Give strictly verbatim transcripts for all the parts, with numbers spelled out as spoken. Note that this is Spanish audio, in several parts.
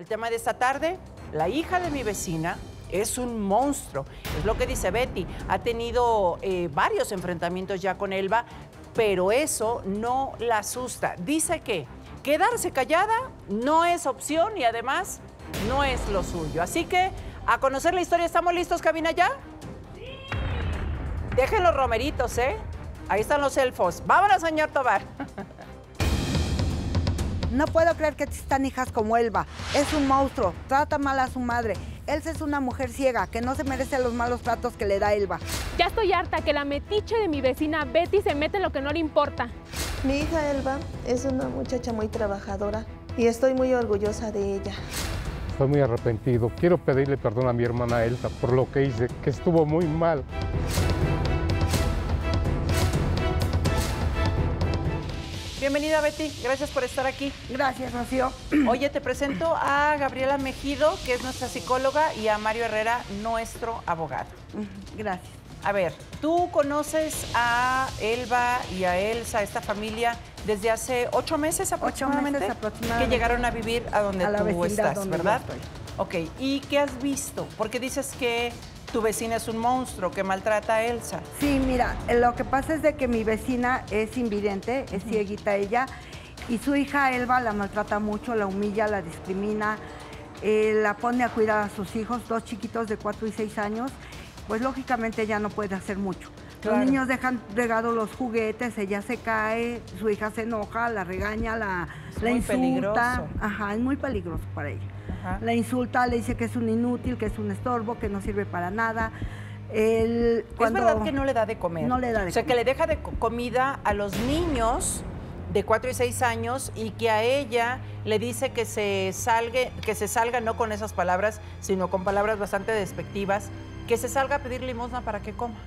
El tema de esta tarde, la hija de mi vecina es un monstruo. Es lo que dice Betty. Ha tenido eh, varios enfrentamientos ya con Elba, pero eso no la asusta. Dice que quedarse callada no es opción y además no es lo suyo. Así que a conocer la historia, ¿estamos listos, cabina ya? Sí. Dejen los romeritos, ¿eh? Ahí están los elfos. Vámonos, señor Tobar. No puedo creer que existan hijas como Elba. Es un monstruo, trata mal a su madre. Elsa es una mujer ciega que no se merece los malos tratos que le da Elba. Ya estoy harta que la metiche de mi vecina Betty se mete en lo que no le importa. Mi hija Elba es una muchacha muy trabajadora y estoy muy orgullosa de ella. Estoy muy arrepentido. Quiero pedirle perdón a mi hermana Elsa por lo que hice, que estuvo muy mal. Bienvenida, Betty. Gracias por estar aquí. Gracias, Rocío. Oye, te presento a Gabriela Mejido, que es nuestra psicóloga, y a Mario Herrera, nuestro abogado. Gracias. A ver, tú conoces a Elba y a Elsa, esta familia, desde hace ocho meses aproximadamente, ocho meses aproximadamente. que llegaron a vivir a donde a la tú estás, donde ¿verdad? Yo estoy. Ok, ¿y qué has visto? Porque dices que tu vecina es un monstruo que maltrata a Elsa. Sí, mira, lo que pasa es de que mi vecina es invidente, es uh-huh. cieguita ella, y su hija Elba la maltrata mucho, la humilla, la discrimina, eh, la pone a cuidar a sus hijos, dos chiquitos de cuatro y seis años, pues lógicamente ella no puede hacer mucho. Claro. Los niños dejan regados los juguetes, ella se cae, su hija se enoja, la regaña, la, es la muy insulta. Peligroso. Ajá, es muy peligroso para ella. Ajá. La insulta, le dice que es un inútil, que es un estorbo, que no sirve para nada. El, cuando... Es verdad que no le da de comer. No le da de O sea, comer. que le deja de comida a los niños de cuatro y seis años y que a ella le dice que se salga, que se salga no con esas palabras, sino con palabras bastante despectivas, que se salga a pedir limosna para que coma.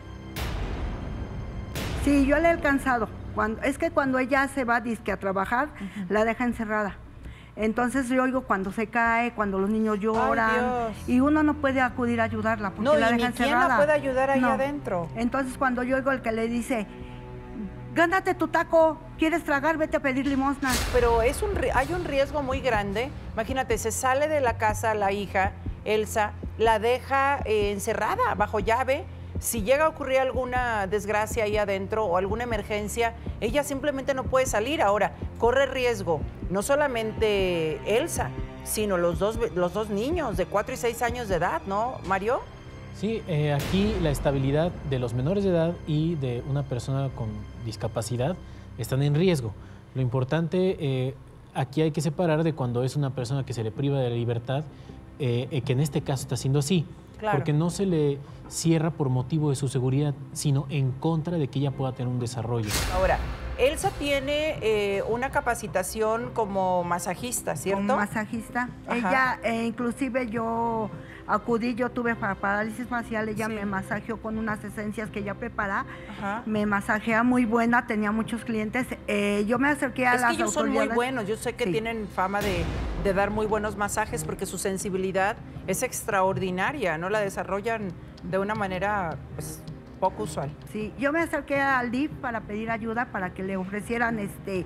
Sí, yo le he alcanzado. Cuando, es que cuando ella se va disque a trabajar, uh-huh. la deja encerrada. Entonces yo oigo cuando se cae, cuando los niños lloran, y uno no puede acudir a ayudarla porque no, la y deja ni quién encerrada. la puede ayudar ahí no. adentro. Entonces cuando yo oigo el que le dice, gánate tu taco, ¿quieres tragar? Vete a pedir limosna. Pero es un, hay un riesgo muy grande. Imagínate, se sale de la casa la hija, Elsa, la deja eh, encerrada, bajo llave. Si llega a ocurrir alguna desgracia ahí adentro o alguna emergencia, ella simplemente no puede salir. Ahora, corre riesgo no solamente Elsa, sino los dos, los dos niños de cuatro y seis años de edad, ¿no, Mario? Sí, eh, aquí la estabilidad de los menores de edad y de una persona con discapacidad están en riesgo. Lo importante, eh, aquí hay que separar de cuando es una persona que se le priva de la libertad, eh, que en este caso está siendo así. Claro. Porque no se le cierra por motivo de su seguridad, sino en contra de que ella pueda tener un desarrollo. Ahora, Elsa tiene eh, una capacitación como masajista, ¿cierto? Como masajista. Ajá. Ella, eh, inclusive yo acudí, yo tuve parálisis facial, ella sí. me masajeó con unas esencias que ella prepara. Ajá. Me masajea muy buena, tenía muchos clientes. Eh, yo me acerqué a es las que ellos autoridades. son muy buenos, yo sé que sí. tienen fama de, de dar muy buenos masajes porque su sensibilidad es extraordinaria, ¿no? La desarrollan de una manera pues, poco usual. Sí, yo me acerqué al D I F para pedir ayuda para que le ofrecieran este,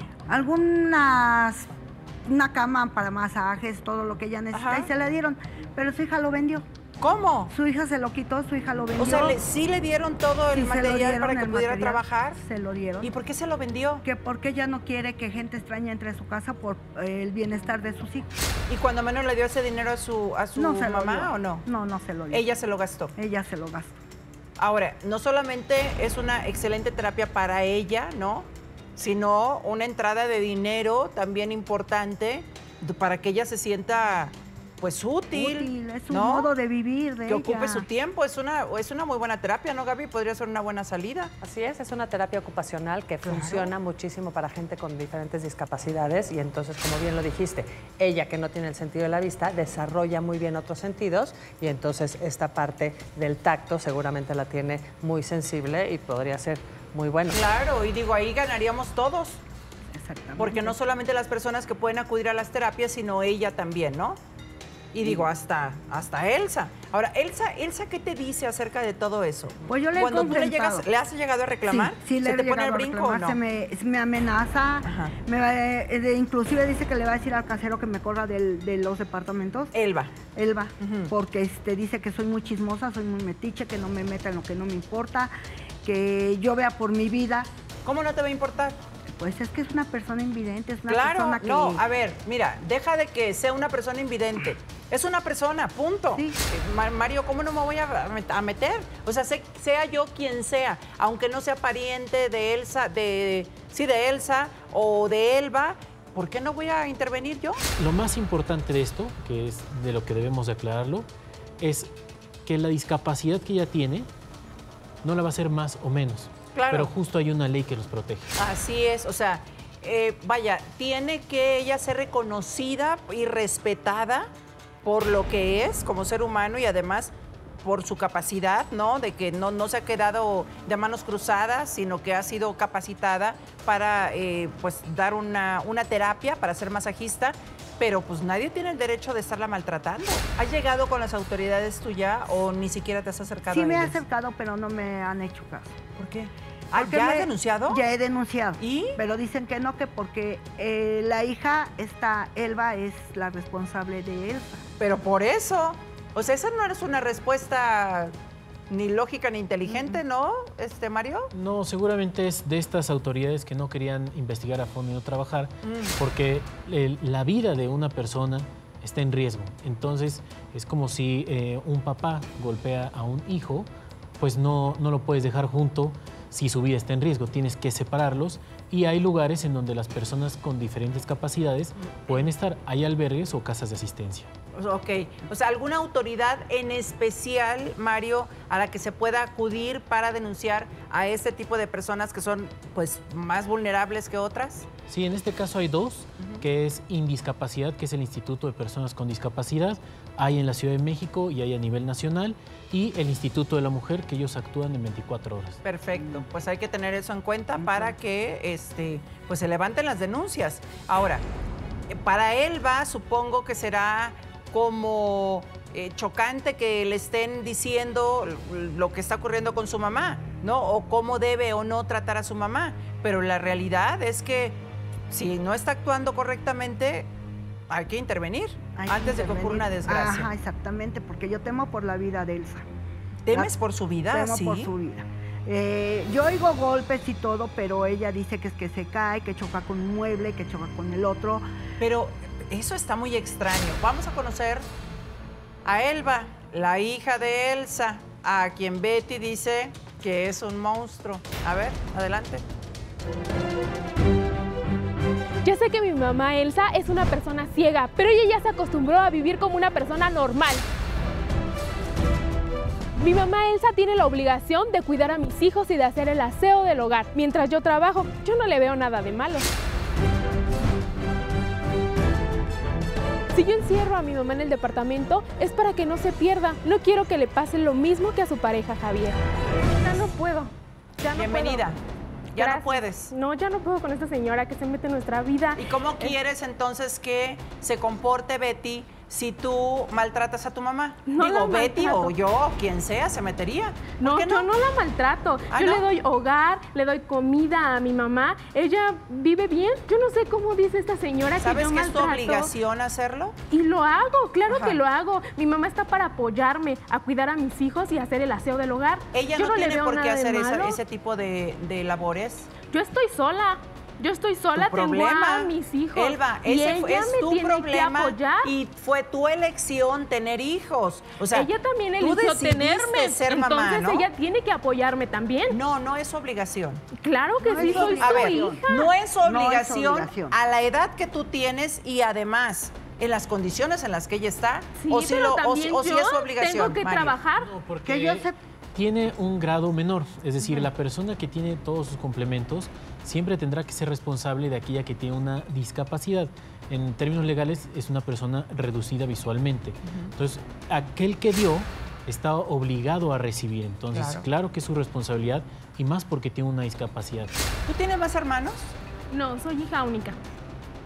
algunas, una cama para masajes, todo lo que ella necesita, Ajá. y se la dieron, pero su hija lo vendió. ¿Cómo? Su hija se lo quitó, su hija lo vendió. O sea, le, ¿sí le dieron todo el sí, material dieron, para que pudiera material, trabajar? Se lo dieron. ¿Y por qué se lo vendió? Que porque ella no quiere que gente extraña entre a su casa por eh, el bienestar de sus hijos. ¿Y cuando menos le dio ese dinero a su, a su no se mamá lo dio. o no? No, no se lo dio. Ella se lo gastó. Ella se lo gastó. Ahora, no solamente es una excelente terapia para ella, ¿no? Sino una entrada de dinero también importante para que ella se sienta pues útil, útil es un ¿no? modo de vivir de que ella. ocupe su tiempo, es una, es una muy buena terapia, ¿no, Gaby? Podría ser una buena salida. Así es, es una terapia ocupacional que claro. funciona muchísimo para gente con diferentes discapacidades y entonces, como bien lo dijiste, ella que no tiene el sentido de la vista, desarrolla muy bien otros sentidos y entonces esta parte del tacto seguramente la tiene muy sensible y podría ser muy buena. Claro, y digo, ahí ganaríamos todos. Exactamente. Porque no solamente las personas que pueden acudir a las terapias, sino ella también, ¿no? Y digo, hasta, hasta Elsa. Ahora, Elsa, Elsa, ¿qué te dice acerca de todo eso? Pues yo le he Cuando tú le, confrontado. llegas, ¿le has llegado a reclamar? Sí, sí, le ¿Se he te pone llegado el a brinco o reclamar, no? se me, me amenaza, Ajá. me va, eh, de- inclusive dice que le va a decir al casero que me corra del- de los departamentos. Elba. Elba, Ujú. porque este, dice que soy muy chismosa, soy muy metiche, que no me meta en lo que no me importa, que yo vea por mi vida. ¿Cómo no te va a importar? Pues es que es una persona invidente, es una Claro, persona que... no, a ver, mira, deja de que sea una persona invidente. Es una persona, punto. Sí. Eh, Ma- Mario, ¿cómo no me voy a, met- a meter? O sea, sé- sea yo quien sea, aunque no sea pariente de Elsa, de sí, de Elsa o de Elba, ¿por qué no voy a intervenir yo? Lo más importante de esto, que es de lo que debemos de aclararlo, es que la discapacidad que ella tiene no la va a hacer más o menos. Claro. Pero justo hay una ley que los protege. Así es, o sea, eh, vaya, tiene que ella ser reconocida y respetada por lo que es como ser humano y además por su capacidad, ¿no? De que no, no se ha quedado de manos cruzadas, sino que ha sido capacitada para, eh, pues, dar una, una terapia, para ser masajista, pero pues nadie tiene el derecho de estarla maltratando. ¿Has llegado con las autoridades tú ya o ni siquiera te has acercado Sí a me he ellas? acercado, pero no me han hecho caso. ¿Por qué? Ah, Porque ¿ya has me- denunciado? Ya he denunciado. ¿Y? Pero dicen que no, que porque eh, la hija, esta Elba, es la responsable de Elsa. Pero por eso, o sea, esa no es una respuesta ni lógica ni inteligente, ¿no, este Mario? No, seguramente es de estas autoridades que no querían investigar a fondo y no trabajar, Mm. porque el- la vida de una persona está en riesgo. Entonces, es como si eh, un papá golpea a un hijo, pues no, no lo puedes dejar junto si su vida está en riesgo. Tienes que separarlos y hay lugares en donde las personas con diferentes capacidades pueden estar. Hay albergues o casas de asistencia. Ok, o sea, ¿alguna autoridad en especial, Mario, a la que se pueda acudir para denunciar a este tipo de personas que son, pues, más vulnerables que otras? Sí, en este caso hay dos, que es Indiscapacidad, que es el Instituto de Personas con Discapacidad, hay en la Ciudad de México y hay a nivel nacional, y el Instituto de la Mujer, que ellos actúan en veinticuatro horas. Perfecto, pues hay que tener eso en cuenta para que este, pues se levanten las denuncias. Ahora, eh, para Elba supongo que será como eh, chocante que le estén diciendo lo que está ocurriendo con su mamá, ¿no? O cómo debe o no tratar a su mamá. Pero la realidad es que si no está actuando correctamente, hay que intervenir Hay que antes de que ocurra intervenir. una desgracia. Ajá, exactamente, porque yo temo por la vida de Elsa. ¿Temes por su vida? Temo Sí. por su vida. Eh, yo oigo golpes y todo, pero ella dice que es que se cae, que choca con un mueble, que choca con el otro. Pero eso está muy extraño. Vamos a conocer a Elba, la hija de Elsa, a quien Betty dice que es un monstruo. A ver, adelante. Ya sé que mi mamá Elsa es una persona ciega, pero ella ya se acostumbró a vivir como una persona normal. Mi mamá Elsa tiene la obligación de cuidar a mis hijos y de hacer el aseo del hogar. Mientras yo trabajo, yo no le veo nada de malo. Si yo encierro a mi mamá en el departamento, es para que no se pierda. No quiero que le pase lo mismo que a su pareja Javier. Ya no puedo. Ya no Bienvenida. puedo. Ya no Gracias. puedes. No, ya no puedo con esta señora que se mete en nuestra vida. ¿Y cómo quieres entonces que se comporte Betty si tú maltratas a tu mamá? No Digo, la Betty maltrato. o yo, quien sea, se metería. ¿Por No, qué yo no la maltrato. ¿Ah, yo no? le doy hogar, le doy comida a mi mamá. Ella vive bien. Yo no sé cómo dice esta señora que ¿Sabes yo que es tu maltrato. obligación hacerlo? Y lo hago, claro Ajá. que lo hago. Mi mamá está para apoyarme, a cuidar a mis hijos y hacer el aseo del hogar. Ella Yo no, le tiene veo por qué nada de hacer esa- malo. ese tipo de, de labores. Yo estoy sola. Yo estoy sola, Tu problema, tengo a mis hijos. Elba, y ese fue- ella es me tu tiene problema que apoyar. y fue tu elección tener hijos. O sea, ella también tú eligió decidiste tenerme. ser Entonces mamá, ¿no? ella tiene que apoyarme también. No, no es obligación. Claro que No sí, es soy A su ver, hija. no es No es obligación obligación. a la edad que tú tienes y además en las condiciones en las que ella está. Sí, o si pero lo- o también si- o si yo es su obligación. tengo que Mario. trabajar. No, porque Que yo sé- tiene un grado menor, es decir, la persona que tiene todos sus complementos siempre tendrá que ser responsable de aquella que tiene una discapacidad. En términos legales es una persona reducida visualmente. Entonces, aquel que dio está obligado a recibir. Entonces, Claro. claro que es su responsabilidad y más porque tiene una discapacidad. ¿Tú tienes más hermanos? No, soy hija única.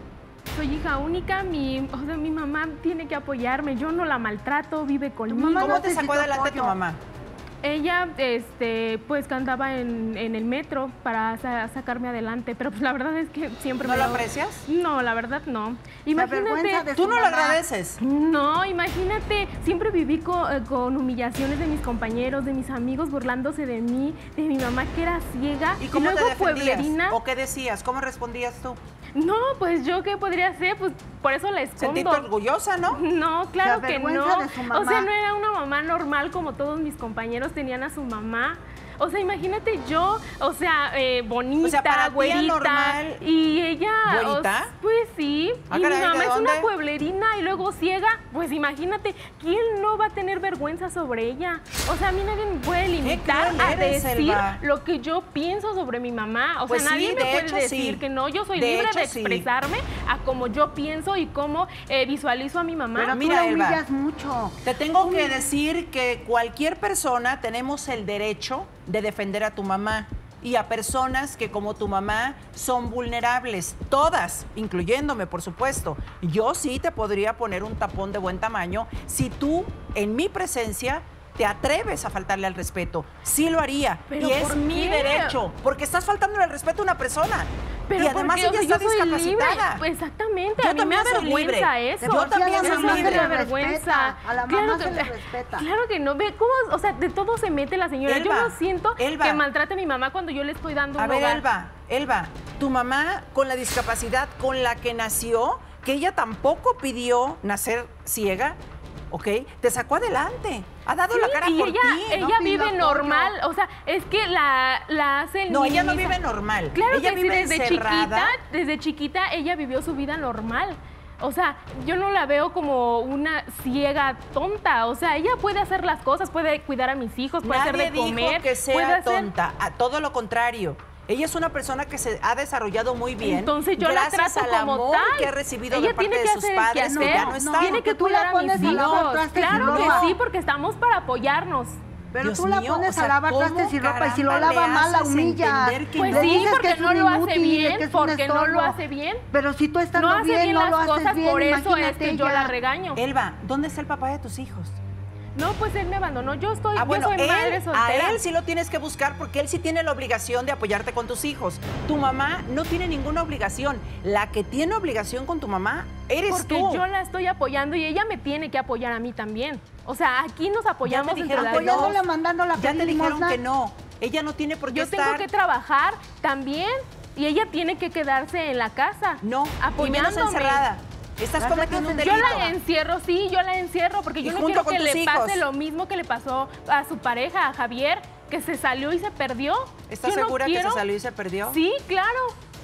soy hija única, mi, o sea, mi mamá tiene que apoyarme, yo no la maltrato, vive conmigo. mamá ¿Cómo no te sacó necesita adelante tu apoyo. mamá? Ella, este, pues que andaba en, en el metro para sa- sacarme adelante, pero pues la verdad es que siempre ¿No me lo lo- aprecias? No, la verdad no. avergüenza Imagínate. de ¿Tú su no lo mamá. agradeces? No, imagínate, siempre viví co- eh, con, humillaciones de mis compañeros, de mis amigos, burlándose de mí, de mi mamá que era ciega. ¿Y cómo te luego defendías? pueblerina. ¿O qué decías? ¿Cómo respondías tú? No, pues yo qué podría hacer, pues por eso la escondo. Sentirte orgullosa, ¿no? No, claro Se que avergüenza no. de su O mamá. sea, no era una mamá normal como todos mis compañeros tenían a su mamá. O sea, imagínate yo, o sea, eh, bonita, O sea, para ti güerita. anormal. Y ella. o ¿Güerita? s- pues sí. Ah, y caray, mi ¿de mamá es dónde? una pueblerina y luego ciega. Pues imagínate, ¿quién no va a tener vergüenza sobre ella? O sea, a mí nadie me puede limitar cruel a eres, decir Elba. lo que yo pienso sobre mi mamá. O Pues sea, sí, nadie me de puede hecho, decir sí. que no. Yo soy De libre hecho, de sí. expresarme a como yo pienso y cómo eh, visualizo a mi mamá. Pero Mira, tú la Elba. humillas mucho. Te tengo que decir que cualquier persona tenemos el derecho de defender a tu mamá y a personas que como tu mamá son vulnerables, todas, incluyéndome por supuesto. Yo sí te podría poner un tapón de buen tamaño si tú en mi presencia te atreves a faltarle al respeto. Sí lo haría ¿Pero y es por mi qué? derecho, porque estás faltándole al respeto a una persona. Pero y además porque, o ella sea, está yo soy libre. discapacitada. Pues exactamente, Yo a mí me también soy libre. avergüenza eso. Yo también Eso soy sí me libre. avergüenza. A la mamá se le respeta. Claro que no, ve cómo, o sea, de todo se mete la señora. Elba, yo no siento Elba. que maltrate a mi mamá cuando yo le estoy dando un A ver, hogar. Elba, Elba, tu mamá con la discapacidad con la que nació, que ella tampoco pidió nacer ciega, ¿ok? Te sacó adelante. Ha dado la cara y por ella, ti. ella no pido vive apoyo. normal, o sea, es que la, la hace el No, ella no minimiza- vive normal. Claro Ella que sí, vive desde encerrada. chiquita, desde chiquita ella vivió su vida normal. O sea, yo no la veo como una ciega tonta. O sea, ella puede hacer las cosas, puede cuidar a mis hijos, puede Nadie hacer de comer. dijo que puede sea hacer- tonta, a todo lo contrario. Ella es una persona que se ha desarrollado muy bien. Entonces yo la gracias trato al como amor tal. que ha recibido Ella de parte tiene de que sus hacer el padres que quehacer. ya no están. Tiene que porque tú la cuidar a mis pones a lavar hijos. trastes y Claro que ropa. sí, porque estamos para apoyarnos. Pero Dios tú la mío, pones o sea, a lavar ¿cómo trastes y ropa y si lo caramba lava le mal la haces humillas. entender que Pues no? sí, dices que porque es no un lo hace inútil, bien, que es un porque no lo estorbo. hace bien. Pero si tú estando No hace bien, bien no lo las haces cosas, bien, por eso es imagínate que yo ella. la regaño. Elba, ¿dónde está el papá de tus hijos? No, pues él me abandonó. Yo estoy, Ah, bueno, yo soy madre él, soltera. a él sí lo tienes que buscar porque él sí tiene la obligación de apoyarte con tus hijos. Tu mamá no tiene ninguna obligación. La que tiene obligación con tu mamá eres Porque tú. yo la estoy apoyando y ella me tiene que apoyar a mí también. O sea, aquí nos apoyamos Ya te entre dijeron las que no. dos. Apoyándola, mandándola a Ya te pedir dijeron limosna. que no. Ella no tiene por qué Yo estar... tengo que trabajar también y ella tiene que quedarse en la casa. No, y menos apoyándome. encerrada. Estás La cometiendo un sacas delito. Yo la encierro, sí, yo la encierro, porque Y yo no junto quiero con que tus le hijos. pase lo mismo que le pasó a su pareja, a Javier, que se salió y se perdió. ¿Estás Yo no segura que quiero- se salió y se perdió? Sí, claro.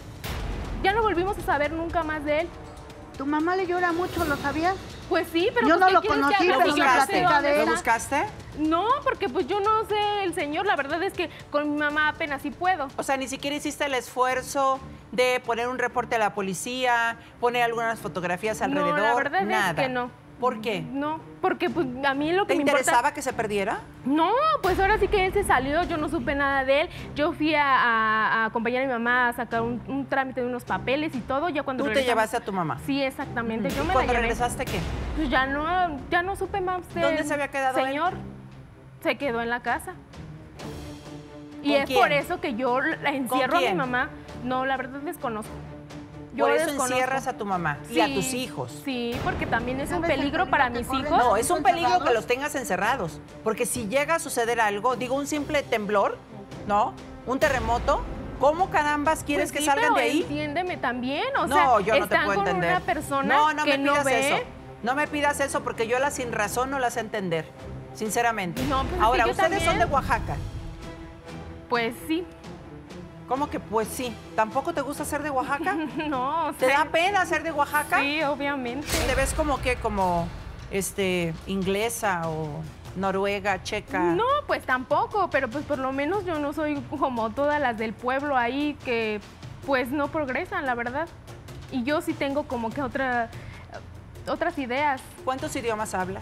Ya no volvimos a saber nunca más de él. Tu mamá le llora mucho, ¿lo sabías? Pues sí, pero Yo pues, no ¿qué lo quieres que conocí, haga ¿Lo pero si me yo no sé buscaste? platica dónde de ¿Lo él. está? buscaste? No, porque pues yo no sé el señor, la verdad es que con mi mamá apenas sí puedo. O sea, ni siquiera hiciste el esfuerzo de poner un reporte a la policía, poner algunas fotografías No, alrededor. la verdad es nada. que no. ¿Por qué? No, porque pues a mí lo que ¿Te me interesaba importa... que se perdiera? No, pues ahora sí que él se salió, yo no supe nada de él. Yo fui a, a- a acompañar a mi mamá a sacar un, un trámite de unos papeles y todo, ya cuando Tú te regresamos- llevaste a tu mamá. Sí, exactamente, yo ¿Y me la cuando llevé. regresaste qué? Pues ya no, ya no supe más de ¿Dónde se había quedado él? señor. Se quedó en la casa. Y ¿Con es quién? por eso que yo la encierro a mi quién? mamá. No, la verdad desconozco. Yo Por eso desconozco. encierras a tu mamá y a Sí, tus hijos. Sí, porque también es un ¿Sabes el peligro peligro para que mis corren? hijos. No, es un peligro que encerrados? los tengas encerrados. Porque si llega a suceder algo, digo, un simple temblor, ¿no? Un terremoto, ¿cómo carambas quieres Pues que sí, salgan pero de ahí? entiéndeme también, o No, sea, yo no te están puedo con entender. una persona no, no que me no pidas ve. eso. No me pidas eso porque yo la sin razón no la sé entender, sinceramente. No, pues es que Ahora, yo ustedes son de también. Oaxaca. Pues sí. ¿Cómo que pues sí? ¿Tampoco te gusta ser de Oaxaca? No, o ¿Te sea, da pena ser de Oaxaca? sí, obviamente. ¿Te ves como que como este inglesa o noruega, checa? No, pues tampoco, pero pues por lo menos yo no soy como todas las del pueblo ahí que pues no progresan, la verdad. Y yo sí tengo como que otra, otras ideas. ¿Cuántos idiomas hablas?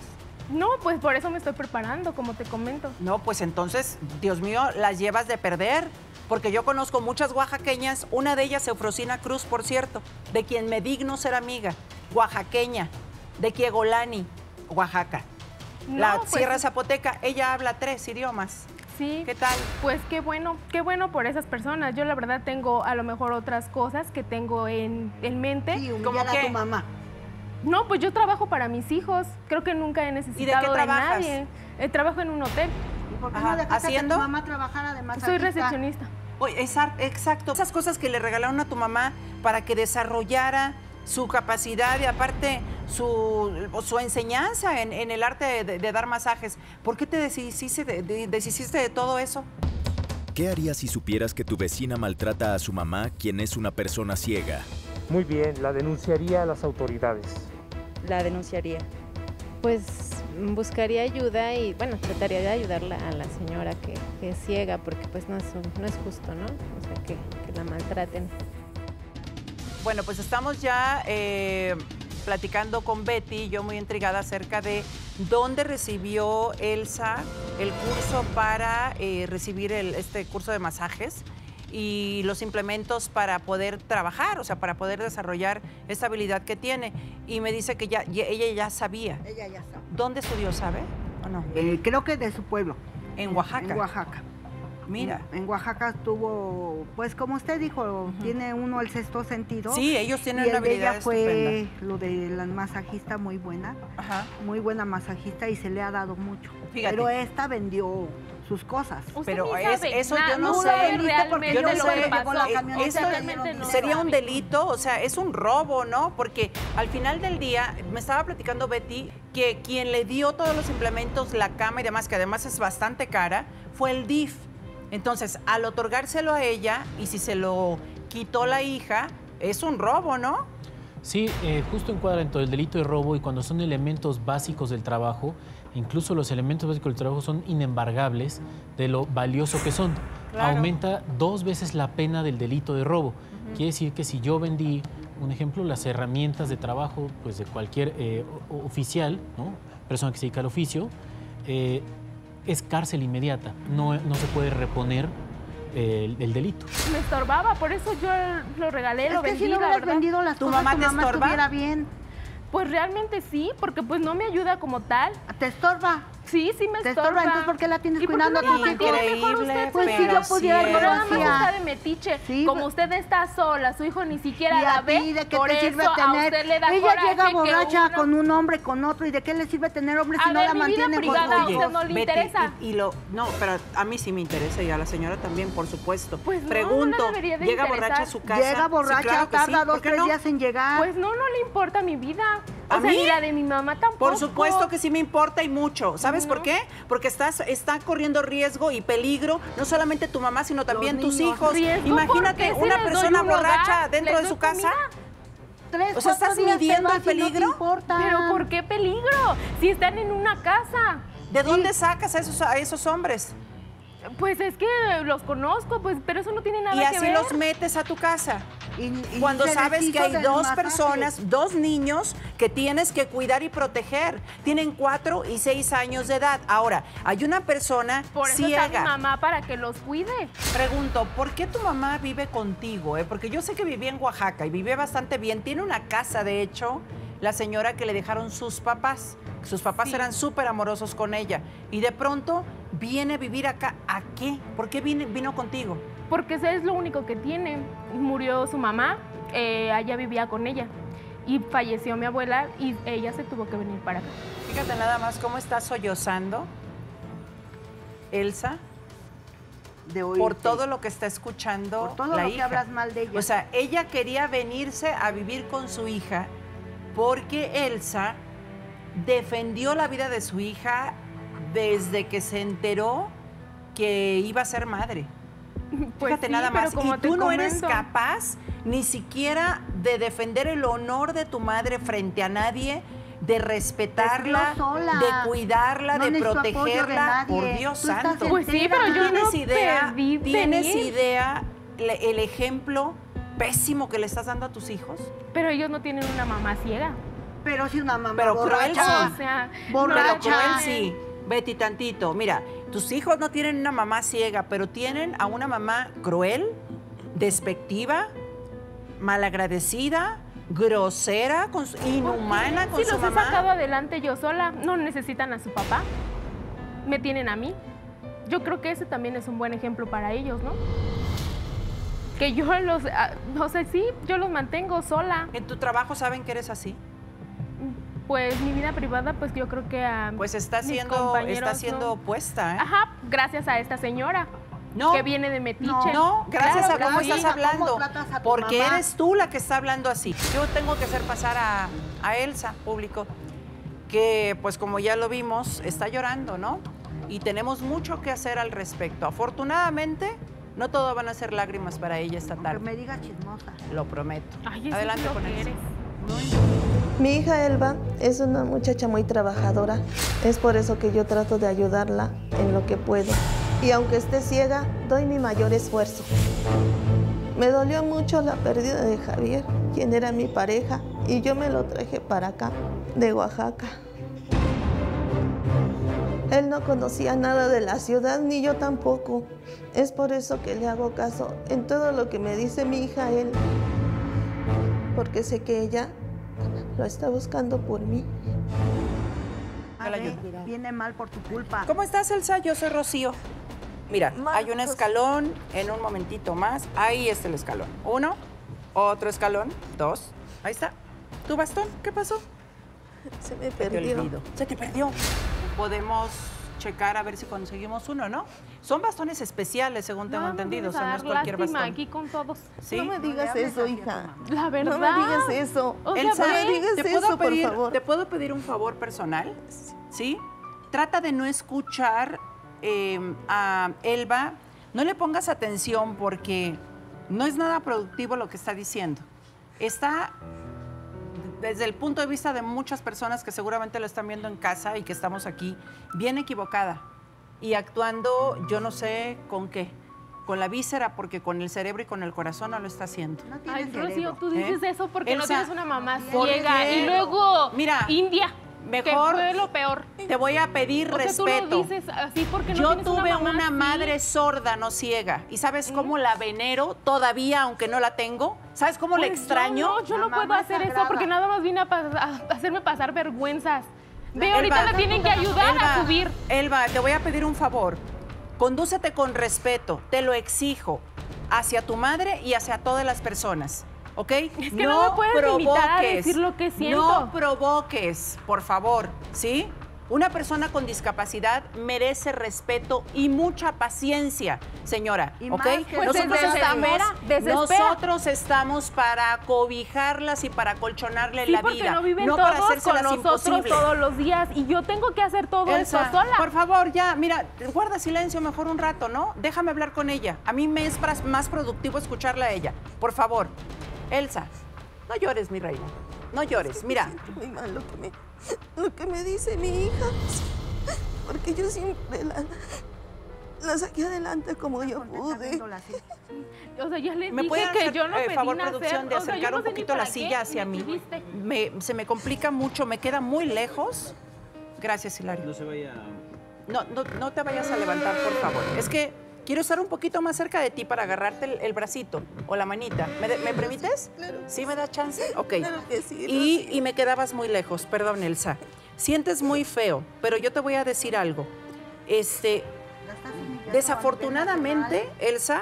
No, pues por eso me estoy preparando, como te comento. No, pues entonces, Dios mío, las llevas de perder. Porque yo conozco muchas oaxaqueñas, una de ellas Eufrosina Cruz, por cierto, de quien me digno ser amiga, oaxaqueña, de Quiegolani, Oaxaca. No, la pues, Sierra Zapoteca, ella habla tres idiomas. Sí. ¿Qué tal? Pues qué bueno, qué bueno por esas personas. Yo la verdad tengo a lo mejor otras cosas que tengo en, en mente. Sí, ¿Cómo humillar a qué? tu mamá. No, pues yo trabajo para mis hijos. Creo que nunca he necesitado de, trabajas? nadie. Eh, trabajo en un hotel. ¿Y por qué Ajá, no dejaste ¿haciendo? que tu mamá trabajara de masajista? Soy recepcionista. Oye, esa- exacto. Esas cosas que le regalaron a tu mamá para que desarrollara su capacidad y aparte su, su enseñanza en, en el arte de, de- de dar masajes. ¿Por qué te deshiciste de, de- deshiciste de todo eso? ¿Qué harías si supieras que tu vecina maltrata a su mamá, quien es una persona ciega? Muy bien, la denunciaría a las autoridades. La denunciaría. Pues buscaría ayuda y, bueno, trataría de ayudarla a la señora que, que es ciega, porque pues no es, un- no es justo, ¿no? O sea, que, que la maltraten. Bueno, pues estamos ya eh, platicando con Betty, yo muy intrigada acerca de dónde recibió Elsa el curso para eh, recibir el, este curso de masajes y los implementos para poder trabajar, o sea, para poder desarrollar esta habilidad que tiene. Y me dice que ya, ya- ella ya sabía. Ella ya sabe. ¿Dónde estudió, sabe? ¿O no? Eh, creo que de su pueblo. En Oaxaca. En Oaxaca. Mira. En, en Oaxaca tuvo, pues como usted dijo, tiene uno el sexto sentido. Sí, ellos tienen y una el de habilidad ella fue estupenda. lo de la masajista muy buena, Ajá. muy buena masajista y se le ha dado mucho. Fíjate. Pero esta vendió sus cosas. Usted Pero ni es- sabe eso yo nada, no sabe sé, realmente yo no lo sé, que llegó la pasó. camioneta, Usted Esto realmente no sería un sabe. delito, o sea, es un robo, ¿no? Porque al final del día, me estaba platicando Betty, que quien le dio todos los implementos, la cama y demás, que además es bastante cara, fue el D I F. Entonces, al otorgárselo a ella, y si se lo quitó la hija, es un robo, ¿no? Sí, eh, justo encuadra dentro del delito de robo y cuando son elementos básicos del trabajo, incluso los elementos básicos del trabajo son inembargables de lo valioso que son. Claro. Aumenta dos veces la pena del delito de robo. Quiere decir que si yo vendí, un ejemplo, las herramientas de trabajo pues, de cualquier eh, o- oficial, ¿no? Persona que se dedica al oficio, eh, es cárcel inmediata. No, no se puede reponer eh, el, el delito. Me estorbaba, por eso yo lo regalé, lo Es que vendí, si no la hubieras verdad. vendido las ¿Tu cosas, mamá tu te mamá estorba? estuviera bien. Pues realmente sí, porque pues no me ayuda como tal. ¿Te estorba? Sí, sí me ¿Te estorba. estorba? Entonces, ¿por qué la tienes ¿Y por qué cuidando no a la tus hijos? mantiene mejor usted, Pues si pero yo pudiera, sí yo Pero lo nada más hacía. está de metiche. Sí, Como pues- usted está sola, su hijo ni siquiera ¿Y la a ve, ti de qué por te sirve eso a tener? usted le da Ella coraje llega que borracha uno- con un hombre, con otro, ¿y de qué le sirve tener hombre si A no ver, la mi vida mantiene privada, con a usted no le Betty, interesa. Y, y lo, no, pero a mí sí me interesa y a la señora también, por supuesto. Pues no, Pregunto, no le debería de ¿llega interesar. borracha a su casa? Llega borracha, Sí, claro que tarda sí. dos, ¿Por qué tres no? días en llegar. Pues no, no le importa mi vida. O ¿A sea, mí? ni la de mi mamá tampoco. Por supuesto que sí me importa y mucho. ¿Sabes No. por qué? Porque estás, está corriendo riesgo y peligro, no solamente tu mamá, sino también tus niños. hijos. ¿Riesgo Imagínate por qué? Si una les doy persona un hogar, borracha dentro les de su doy casa. comida. Tres, o sea, cuatro ¿estás días te midiendo vas el y no te peligro? importa. Pero ¿por qué peligro? Si están en una casa. ¿De dónde sacas a esos, a esos hombres? Pues es que los conozco, pues, pero eso no tiene nada Y que así ver. los metes a tu casa. Y- y Cuando se sabes que deshizo hay del dos masaje. personas, dos niños que tienes que cuidar y proteger. Tienen cuatro y seis años de edad. Ahora, hay una persona Por eso ciega. está mi mamá, para que los cuide. Pregunto, ¿por qué tu mamá vive contigo? eh? Porque yo sé que vivía en Oaxaca y vivía bastante bien. Tiene una casa, de hecho, la señora que le dejaron sus papás. Sus papás Sí. eran súper amorosos con ella. Y de pronto viene a vivir acá. ¿A qué? ¿Por qué vine- vino contigo? Porque ese es lo único que tiene. Murió su mamá, eh, allá vivía con ella. Y falleció mi abuela y ella se tuvo que venir para acá. Fíjate nada más cómo está sollozando Elsa De oírte. por todo lo que está escuchando Por todo la lo que hija. hablas mal de ella. O sea, ella quería venirse a vivir con su hija porque Elsa defendió la vida de su hija desde que se enteró que iba a ser madre. Pues Fíjate sí, nada pero más. como Y te tú no eres comento, capaz ni siquiera de defender el honor de tu madre frente a nadie, de respetarla, Te crió sola. de cuidarla, No de necesito apoyo de protegerla. nadie. Por Dios Tú estás santo. Pues sí, pero yo ¿Tienes no idea? pedí ¿Tienes venir. idea le- el ejemplo pésimo que le estás dando a tus hijos? Pero ellos no tienen una mamá ciega. Pero si una mamá Pero borracha. cruel sí. O sea, Pero no, cruel sí. Betty, tantito. Mira, tus hijos no tienen una mamá ciega, pero tienen a una mamá cruel, despectiva, malagradecida, grosera, con su- inhumana con sí, su los he mamá. sacado adelante yo sola. No necesitan a su papá. Me tienen a mí. Yo creo que ese también es un buen ejemplo para ellos, ¿no? Que yo los, ah, no sé, sí, yo los mantengo sola. ¿En tu trabajo saben que eres así? Pues mi vida privada, pues yo creo que a Pues está mis siendo, compañeros, está siendo ¿no? opuesta, ¿eh? Ajá, gracias a esta señora. No. Que viene de Metiche. No, gracias Claro a cómo que sí. estás hablando. ¿Cómo tratas a tu Porque mamá? eres tú la que está hablando así. Yo tengo que hacer pasar a, a Elsa, público, que pues como ya lo vimos, está llorando, ¿no? Y tenemos mucho que hacer al respecto. Afortunadamente, no todo van a ser lágrimas para ella esta Que tarde. me digas chismosa. Lo prometo. Ay, eso Adelante es lo con que Elsa. eres. Mi hija Elba es una muchacha muy trabajadora. Es por eso que yo trato de ayudarla en lo que puedo. Y aunque esté ciega, doy mi mayor esfuerzo. Me dolió mucho la pérdida de Javier, quien era mi pareja, y yo me lo traje para acá, de Oaxaca. Él no conocía nada de la ciudad, ni yo tampoco. Es por eso que le hago caso en todo lo que me dice mi hija él. Porque sé que ella lo está buscando por mí. Yo la ayudo. Viene mal por tu culpa. ¿Cómo estás, Elsa? Yo soy Rocío. Mira, Marcos. hay un escalón, en un momentito más. Ahí está el escalón. Uno, otro escalón, dos. Ahí está. ¿Tu bastón? ¿Qué pasó? Se me Se te perdió. olvidó. Se te perdió. Podemos checar a ver si conseguimos uno, ¿no? Son bastones especiales, según tengo No, entendido. O vamos a sea, no es dar cualquier lástima bastón. aquí con todos. ¿Sí? No me digas eso, hija. La verdad. No me digas eso. O sea, Elsa, no me digas ¿te puedo, eso, por pedir, favor. ¿te puedo pedir un favor personal? ¿Sí? Trata de no escuchar eh, a Elba. No le pongas atención porque no es nada productivo lo que está diciendo. Está, desde el punto de vista de muchas personas que seguramente lo están viendo en casa y que estamos aquí, bien equivocada. Y actuando, yo no sé con qué. Con la víscera, porque con el cerebro y con el corazón no lo está haciendo. No tiene Ay, Rocío, cerebro. tú dices ¿Eh? eso porque no Elsa, tienes una mamá ¿por ciega. qué? Y luego, Mira, India, mejor que fue lo peor. Te voy a pedir O sea, respeto. tú lo dices así porque no Yo tienes tuve una, una, mamá así. madre sorda, no ciega. ¿Y sabes cómo la venero todavía, aunque no la tengo? ¿Sabes cómo la Pues extraño? Yo no, yo La no puedo mamá hacer sagrada. eso porque nada más vine a, pas- a hacerme pasar vergüenzas. Ve, Elba, ahorita la tienen que ayudar Elba, a subir. Elba, te voy a pedir un favor. Condúcete con respeto, te lo exijo, hacia tu madre y hacia todas las personas, ¿ok? Es que no me puedes limitar a decir lo que siento. No provoques, por favor, ¿sí? Una persona con discapacidad merece respeto y mucha paciencia, señora, Y ¿ok? más que- Pues desespera, desespera. nosotros estamos para cobijarlas y para colchonarle Sí, la porque vida, no viven no para todos hacérselas con nosotros imposible. todos los días y yo tengo que hacer todo Elsa, esto sola. por favor, ya, mira, guarda silencio mejor un rato, ¿no? Déjame hablar con ella. A mí me es pras- más productivo escucharla a ella. Por favor. Elsa, no llores, mi reina. No llores. Mira, Muy mal lo que me, lo que me dice mi hija. Porque yo siempre la, la saqué adelante como yo pude. O sea, ya les ¿me dije pueden que hacer yo no eh, pedí favor, nacer. producción, de O sea, yo acercar no un sé ni poquito la para qué silla hacia me mí? tuviste. Me- se me complica mucho, me queda muy lejos. Gracias, Hilario. No se vaya. No, no, no te vayas a levantar, por favor. Es que quiero estar un poquito más cerca de ti para agarrarte el, el bracito o la manita. ¿Me, de- ¿me permites? Claro. ¿Sí me da chance? Ok. Claro que sí, Y, Rocío. y me quedabas muy lejos, perdón, Elsa. Sientes muy feo, pero yo te voy a decir algo. Este, desafortunadamente, Elsa,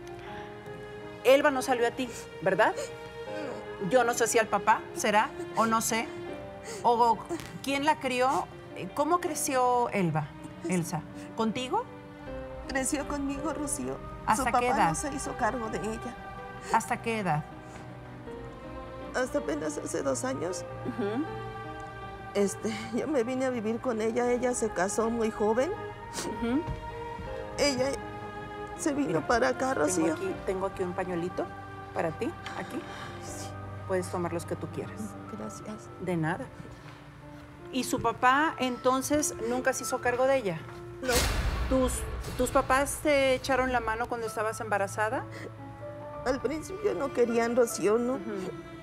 Elba no salió a ti, ¿verdad? Yo no sé si al papá, ¿será? O no sé. O quién la crió. ¿Cómo creció Elba, Elsa? ¿Contigo? Creció conmigo, Rocío. ¿Hasta Su papá qué edad? no se hizo cargo de ella. ¿Hasta qué edad? Hasta apenas hace dos años, este, yo me vine a vivir con ella. Ella se casó muy joven. Ujú. Ella se vino Mira, para acá, Tengo Rocío. aquí, tengo aquí un pañuelito para ti, aquí. Puedes tomar los que tú quieras. Gracias. De nada. ¿Y su papá entonces nunca se hizo cargo de ella? No, ¿Tus, tus papás te echaron la mano cuando estabas embarazada? al principio no querían, Rocío, no. Ujú.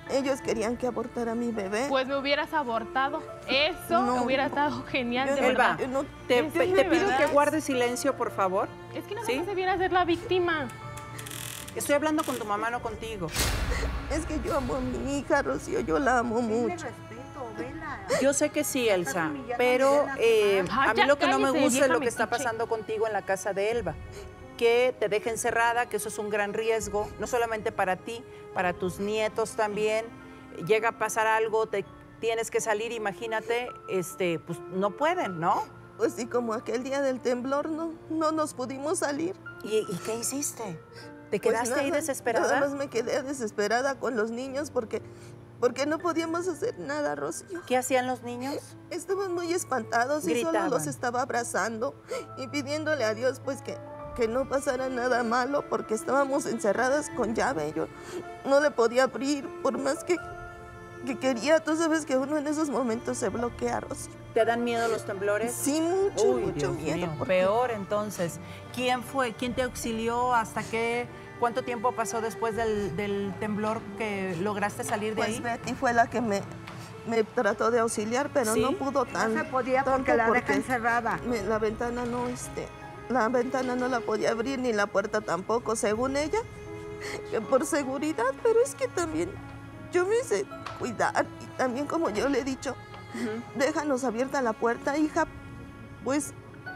Ellos querían que abortara a mi bebé. Pues me hubieras abortado. Eso No, hubiera no. estado genial, de Elba, verdad. Yo no- te, Eso te es de pido verdad. que guardes silencio, por favor. Es que no ¿Sí? se viera ser la víctima. Estoy hablando con tu mamá, no contigo. Es que yo amo a mi hija, Rocío, yo la amo Tenle mucho. respeto, vela. Yo sé que sí, Elsa, humillando pero a Diana eh, Ay, a mí ya lo que no me cállese, gusta es vieja lo que está metiche. pasando contigo en la casa de Elba. Que te deje encerrada, que eso es un gran riesgo, no solamente para ti, para tus nietos también. Llega a pasar algo, te tienes que salir, imagínate, este, pues no pueden, ¿no? Pues sí, como aquel día del temblor, no, no nos pudimos salir. ¿Y, y qué hiciste? ¿Te Pues quedaste ahí nada, desesperada? Nada más me quedé desesperada con los niños porque, porque no podíamos hacer nada, Rocío. ¿Qué hacían los niños? Estaban muy espantados y Gritaban. solo los estaba abrazando y pidiéndole a Dios pues que, que no pasara nada malo porque estábamos encerradas con llave. Yo no le podía abrir por más que, que quería. Tú sabes que uno en esos momentos se bloquea, Rocío. ¿Te dan miedo los temblores? Sí, mucho, Uy, mucho Dios miedo. mío, porque- peor entonces. ¿Quién fue? ¿Quién te auxilió? ¿Hasta qué? ¿Cuánto tiempo pasó después del, del temblor que lograste salir de Pues ahí? Betty fue la que me, me trató de auxiliar, pero ¿Sí? no pudo tan. No se podía tanto porque la deja encerrada. me- la ventana no, este, la ventana no la podía abrir ni la puerta tampoco, según ella, que por seguridad, pero es que también yo me hice cuidar y también como yo le he dicho, déjanos abierta la puerta, hija, pues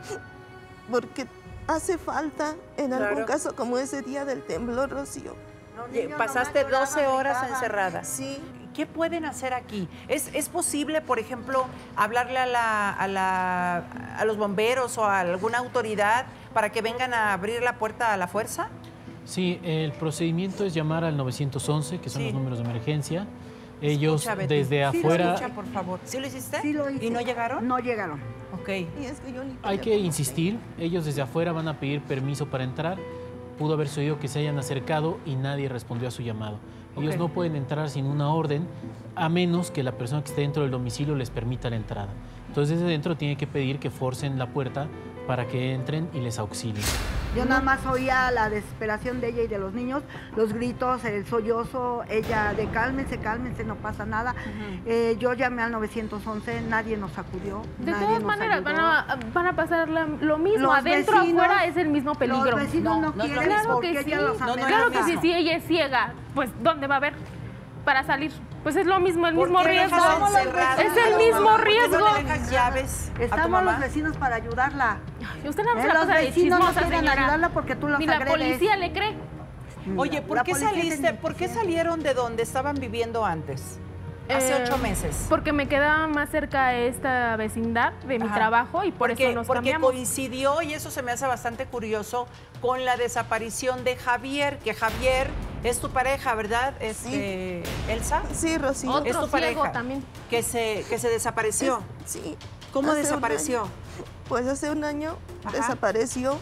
porque hace falta en algún Claro. caso como ese día del temblor, Rocío. Los Oye, niños pasaste nomás lloraban, doce horas gritaban. encerrada. Sí. ¿Qué pueden hacer aquí? ¿Es, es posible, por ejemplo, hablarle a, la, a, la, a los bomberos o a alguna autoridad para que vengan a abrir la puerta a la fuerza? Sí, el procedimiento es llamar al nueve once, que son Sí. los números de emergencia. Ellos Escucha, Betty. desde Sí, lo afuera Escucha, por favor. ¿Sí lo hiciste? Sí lo hice. ¿Y no llegaron? No llegaron. Ok. Y es que yo ni hay teléfono que insistir, ellos desde afuera van a pedir permiso para entrar. Pudo haber sucedido que se hayan acercado y nadie respondió a su llamado. Ellos Ok. no pueden entrar sin una orden, a menos que la persona que esté dentro del domicilio les permita la entrada. Entonces desde dentro tiene que pedir que forcen la puerta para que entren y les auxilien. Yo nada más oía la desesperación de ella y de los niños, los gritos, el sollozo, ella de cálmense, cálmense, no pasa nada. Eh, yo llamé al nueve once, nadie nos acudió. De nadie todas nos maneras, van ayudó. a, van a pasar la- lo mismo. Los Adentro, vecinos- afuera es el mismo peligro. Los vecinos No, no, no es lo quieren mismo. porque Claro que ella sí. los No, no es lo Claro que mismo. sí, si ella es ciega, pues ¿dónde va a haber para salir? Pues es lo mismo, el ¿Por mismo qué riesgo. dejas encerrada Es a el tu mismo mamá? ¿Por qué riesgo. no le dejas llaves a tu Estamos mamá? los vecinos para ayudarla. Y usted nada más Eh, se la los pasa de vecinos no chismosa, quieren señora. ayudarla porque tú los Ni la agredes. policía le cree. Oye, ¿por La qué policía saliste? tiene ¿Por qué que- salieron de donde estaban viviendo antes? Hace Eh, ocho meses. Porque me quedaba más cerca esta vecindad de mi Ajá. trabajo y por porque, eso nos porque cambiamos. coincidió, y eso se me hace bastante curioso, con la desaparición de Javier, que Javier es tu pareja, ¿verdad? Este, Elsa, Sí, Rocío. Otro es tu ciego pareja. también. Que se, que se desapareció. Sí. ¿Cómo Hace un desapareció? año. Pues hace un año Ajá. desapareció.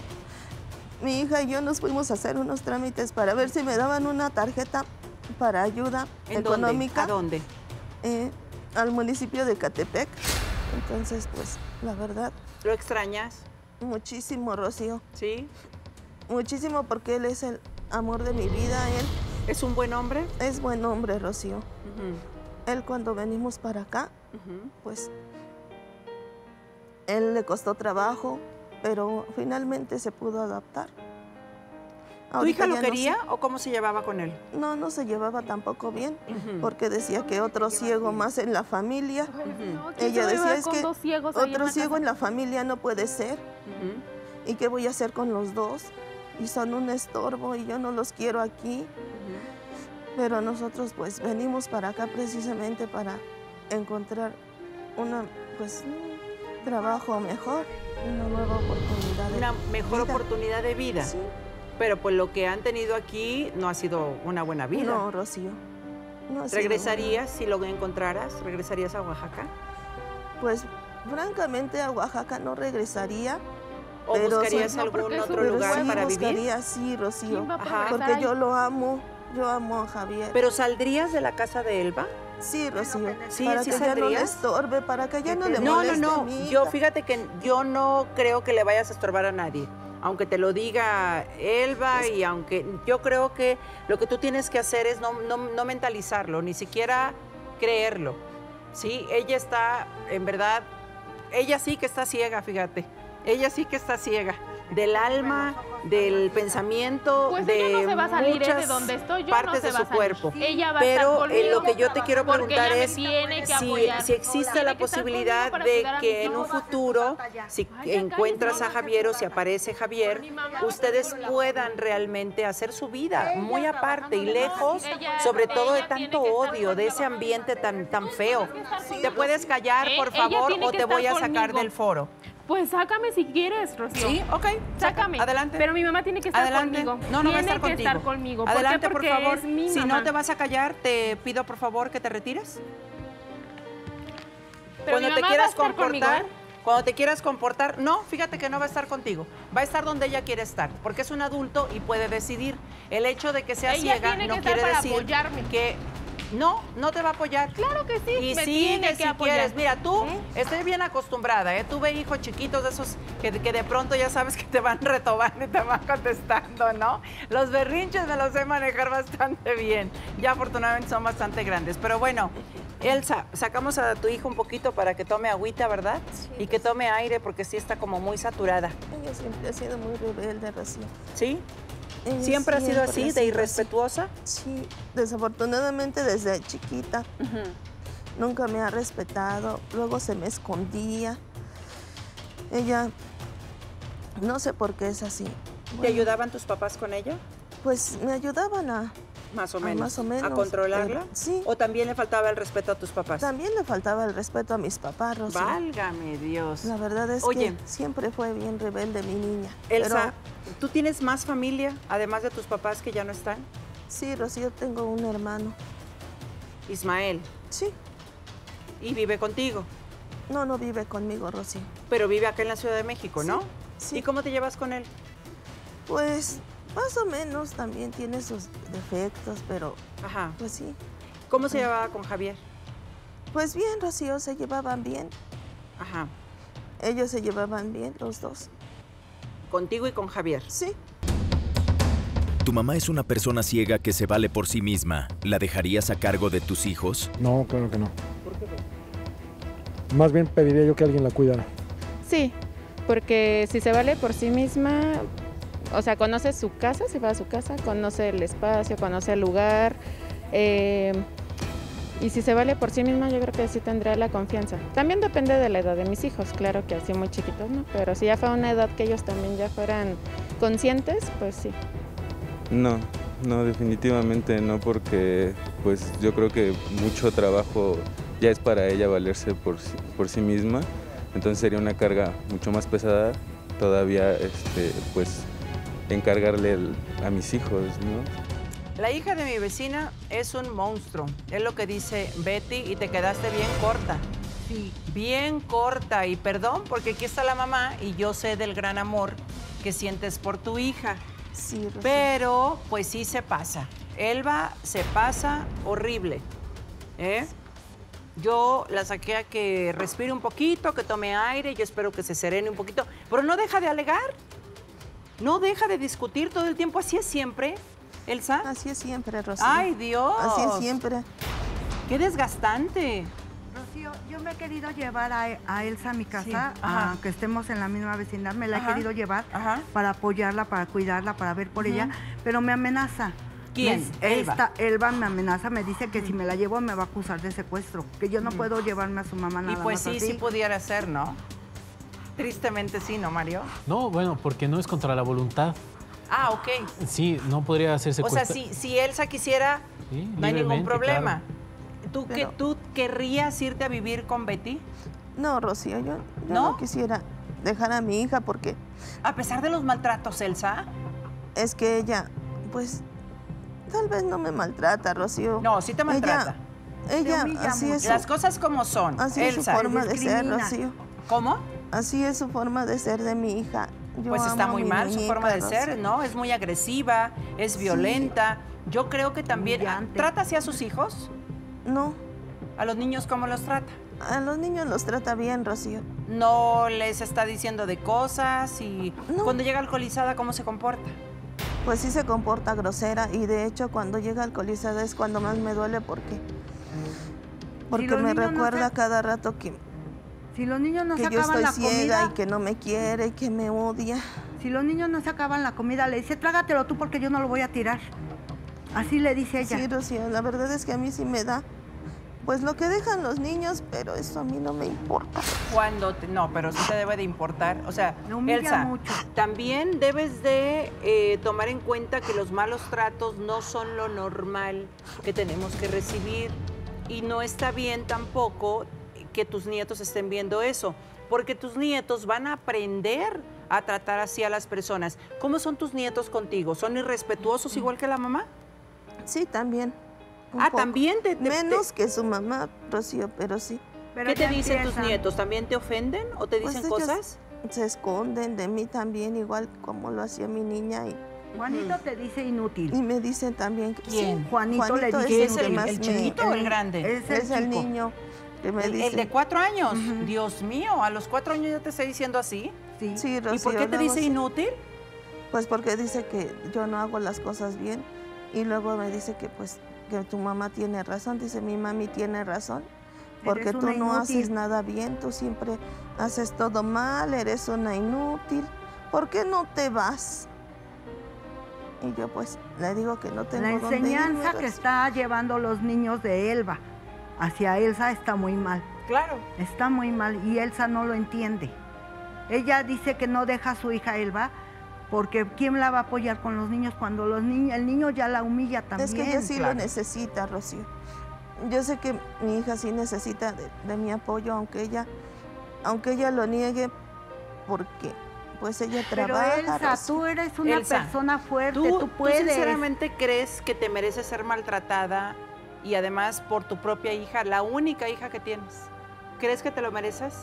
Mi hija y yo nos fuimos a hacer unos trámites para ver si me daban una tarjeta para ayuda ¿En económica dónde? ¿A dónde? eh, al municipio de Catepec. Entonces, pues, la verdad, ¿Lo extrañas? muchísimo, Rocío. ¿Sí? Muchísimo porque él es el amor de mi vida. Él ¿Es un buen hombre? es buen hombre, Rocío. Ujú, Él cuando venimos para acá, ujú. pues, él le costó trabajo, pero finalmente se pudo adaptar. ¿Tu Ahorita hija lo ya no quería sé- o cómo se llevaba con él? No, no se llevaba tampoco bien, Ujú. porque decía que otro ciego más en la familia. No, ¿quién Ella se va a decía llevar es con que dos ciegos ahí en otro la ciego casa? en la familia no puede ser. Ujú, ¿Y qué voy a hacer con los dos? Y son un estorbo y yo no los quiero aquí. ujú. Pero nosotros pues venimos para acá precisamente para encontrar una, pues, un trabajo mejor, una nueva oportunidad de Una mejor vida. oportunidad de vida. Sí. Pero pues lo que han tenido aquí no ha sido una buena vida. No, Rocío. No ha sido ¿Regresarías si lo encontraras? ¿Regresarías a Oaxaca? bueno. Pues francamente a Oaxaca no regresaría. ¿O Pero buscarías sí- no, algún porque es un otro Pero lugar sí para vivir? buscaría, sí, Rocío. ¿Quién va a Ajá. progresar Porque ahí? yo lo amo, yo amo a Javier. ¿Pero saldrías de la casa de Elba? Sí, Rocío. Sí, para sí que ya no le saldrías. estorbe, para que ya no le No, no, moleste a no. mi Yo hija. fíjate que yo no creo que le vayas a estorbar a nadie. aunque te lo diga Elba y aunque yo creo que lo que tú tienes que hacer es no, no, no mentalizarlo, ni siquiera creerlo, ¿sí? Ella está, en verdad, ella sí que está ciega, fíjate, ella sí que está ciega. Del alma, del pensamiento, pues de ella no se va a salir, muchas ¿eh? De donde estoy yo partes no se de va su a salir. cuerpo. Ella va a Pero estar conmigo, eh, lo que yo te quiero porque preguntar ella me es tiene que si, apoyar. si existe Tiene la que estar posibilidad conmigo para de cuidar a que mis en un hijos. futuro, si Ay, ya encuentras cállate. a Javier o si aparece Javier, ustedes puedan realmente hacer su vida muy aparte y lejos, Ella- sobre todo de ella tiene tanto que estar odio, de ese ambiente tan, tan feo. ¿Te puedes callar, por Ella favor, tiene o que te voy a estar sacar conmigo. del foro? Pues sácame si quieres, Rocío. Sí, ok. Sácame. Adelante. Pero mi mamá tiene que estar Adelante. conmigo. No, no va a tiene estar que contigo. estar conmigo. ¿Por qué? Adelante, Porque por favor. es mi Si mamá. no te vas a callar, te pido por favor que te retires. Pero Cuando mi te mamá quieras va a estar conmigo, comportar, ¿eh? cuando te quieras comportar, no, fíjate que no va a estar contigo. Va a estar donde ella quiere estar, porque es un adulto y puede decidir. El hecho de que sea Ella ciega tiene no que estar quiere para decir apoyarme. que no, no te va a apoyar. Claro que sí, Y me sigue tiene que si apoyar. quieres. Mira, tú, ¿Eh? estoy bien acostumbrada, ¿eh? Tuve hijos chiquitos de esos que, que de pronto ya sabes que te van retobando y te van contestando, ¿no? Los berrinches me los sé manejar bastante bien. Ya afortunadamente son bastante grandes. Pero bueno, Elsa, sacamos a tu hijo un poquito para que tome agüita, ¿verdad? Sí, Y que tome aire porque sí está como muy saturada. Ella siempre ha sido muy rebelde, Rocío. ¿Sí? Ella ¿Siempre ha sido siempre así, ha de sido irrespetuosa? así. Sí, desafortunadamente desde chiquita nunca me ha respetado. Luego se me escondía. Ella, no sé por qué es así. ¿Te Bueno, ayudaban tus papás con ella? Pues me ayudaban a... Más o Ah, menos. más o menos, ¿A controlarla? pero sí. ¿O también le faltaba el respeto a tus papás? También le faltaba el respeto a mis papás, Rocío. Válgame Dios. La verdad es Oye, que siempre fue bien rebelde mi niña. Elsa, ¿tú tienes más familia, además de tus papás que ya no están? Pero sí, Rocío, tengo un hermano. Ismael. Sí. Y vive contigo, No, no vive conmigo, Rocío. pero vive acá en la Ciudad de México, ¿no? Sí. ¿Y cómo te llevas con él? Pues más o menos también tiene sus defectos, pero Ajá. pues sí. ¿Cómo se llevaba con Javier? Pues bien, Rocío, se llevaban bien. Ajá. Ellos se llevaban bien, los dos. Contigo y con Javier. Sí. Tu mamá es una persona ciega que se vale por sí misma. ¿La dejarías a cargo de tus hijos? No, claro que no. Más bien pediría yo que alguien la cuidara. Sí, porque si se vale por sí misma, o sea, conoce su casa, si va a su casa, conoce el espacio, conoce el lugar. eh, y si se vale por sí misma, yo creo que sí tendrá la confianza. También depende de la edad de mis hijos, claro que así muy chiquitos, ¿no? Pero si ya fue una edad que ellos también ya fueran conscientes, pues sí. No, no, definitivamente no, porque pues yo creo que mucho trabajo ya es para ella valerse por, sí- por sí misma, entonces sería una carga mucho más pesada todavía, este, pues, encargarle el- a mis hijos, ¿no? La hija de mi vecina es un monstruo, es lo que dice Betty, y te quedaste bien corta. Sí. Bien corta, y perdón, porque aquí está la mamá y yo sé del gran amor que sientes por tu hija. Sí, Rocío. Pero, pues sí se pasa. Elba se pasa horrible. ¿eh? Yo la saqué a que respire un poquito, que tome aire, yo espero que se serene un poquito, pero no deja de alegar. No deja de discutir todo el tiempo. Así es siempre, Elsa. Así es siempre, Rocío. ¡Ay, Dios! Así es siempre. ¡Qué desgastante! Rocío, yo me he querido llevar a, a Elsa a mi casa, Sí, ajá. aunque estemos en la misma vecindad, me la Ajá, he querido llevar ajá. para apoyarla, para cuidarla, para ver por Ujú. ella, pero me amenaza. ¿Quién? Me- Elba. Esta, Elba me amenaza, me dice que si me la llevo me va a acusar de secuestro, que yo no puedo llevarme a su mamá nada Y pues más sí, así. sí pudiera ser, ¿no? Tristemente sí, ¿no, Mario? No, bueno, porque no es contra la voluntad. Ah, ok. Sí, no podría hacerse O sea, si, si Elsa quisiera, Sí, no hay ningún libremente, problema. ¿Tú, que, Pero- ¿Tú querrías irte a vivir con Betty? No, Rocío, yo, yo ¿No? no quisiera dejar a mi hija porque A pesar de los maltratos, Elsa. es que ella, pues, tal vez no me maltrata, Rocío. No, sí te maltrata. Ella, ella Te humilla así es, su, Las cosas como son. así es su Elsa. forma de ser, discrimina. Rocío. ¿Cómo? Así es su forma de ser de mi hija. Yo Pues está amo a muy mi mal su muñeca, forma de Rocío. ser, ¿no? Es muy agresiva, es violenta. Yo creo que también... Humillante. ¿Trata así a sus hijos? No, ¿A los niños cómo los trata? A los niños los trata bien, Rocío. No les está diciendo de cosas y No. cuando llega alcoholizada, ¿cómo se comporta? Pues sí se comporta grosera y de hecho cuando llega alcoholizada es cuando más me duele porque, porque los me niños no recuerda se- cada rato que, Si los niños no que se yo acaban estoy la ciega comida, y que no me quiere y que me odia. si los niños no se acaban la comida, le dice, trágatelo tú porque yo no lo voy a tirar. Así le dice ella. Sí, Rocío, la verdad es que a mí sí me da, pues lo que dejan los niños, pero eso a mí no me importa. Cuando te- no, pero sí te debe de importar. O sea, Me humilla Elsa, mucho. también debes de eh, tomar en cuenta que los malos tratos no son lo normal que tenemos que recibir y no está bien tampoco que tus nietos estén viendo eso, porque tus nietos van a aprender a tratar así a las personas. ¿Cómo son tus nietos contigo? ¿Son irrespetuosos igual que la mamá? Sí, también. un Ah, poco. también te- te- Menos que su mamá, Rocío, pero sí. Pero ¿Qué te ya dicen tus empiezan. nietos? ¿También te ofenden o te Pues dicen ellos cosas? Se esconden de mí también, igual como lo hacía mi niña. Y, Juanito te dice inútil. y me dicen también que ¿Quién? sí, Juanito le es dice ¿Qué es el que el, más el me- chiquito o el grande? Es el, Es el chico. niño que me El, dice. el de cuatro años. Dios mío, a los cuatro años ya te está diciendo así. Sí. Sí, ¿Y Rocío, por qué te luego dice sí. inútil? Pues porque dice que yo no hago las cosas bien y luego me dice que pues que tu mamá tiene razón, dice mi mami tiene razón, porque Eres tú una no inútil. haces nada bien, tú siempre haces todo mal, eres una inútil, ¿por qué no te vas? Y yo pues le digo que no tengo La dónde enseñanza irme, que Rocío. está llevando los niños de Elba hacia Elsa está muy mal. Claro. Está muy mal y Elsa no lo entiende. Ella dice que no deja a su hija Elba porque ¿quién la va a apoyar con los niños cuando los niños, el niño ya la humilla también? Es que ella sí claro. lo necesita, Rocío. Yo sé que mi hija sí necesita de, de mi apoyo, aunque ella, aunque ella lo niegue, porque pues ella Pero trabaja. Elsa, Rocío. tú eres una Elsa, persona fuerte, ¿Tú, tú, tú puedes. sinceramente crees que te mereces ser maltratada y además por tu propia hija, la única hija que tienes? ¿Crees que te lo mereces?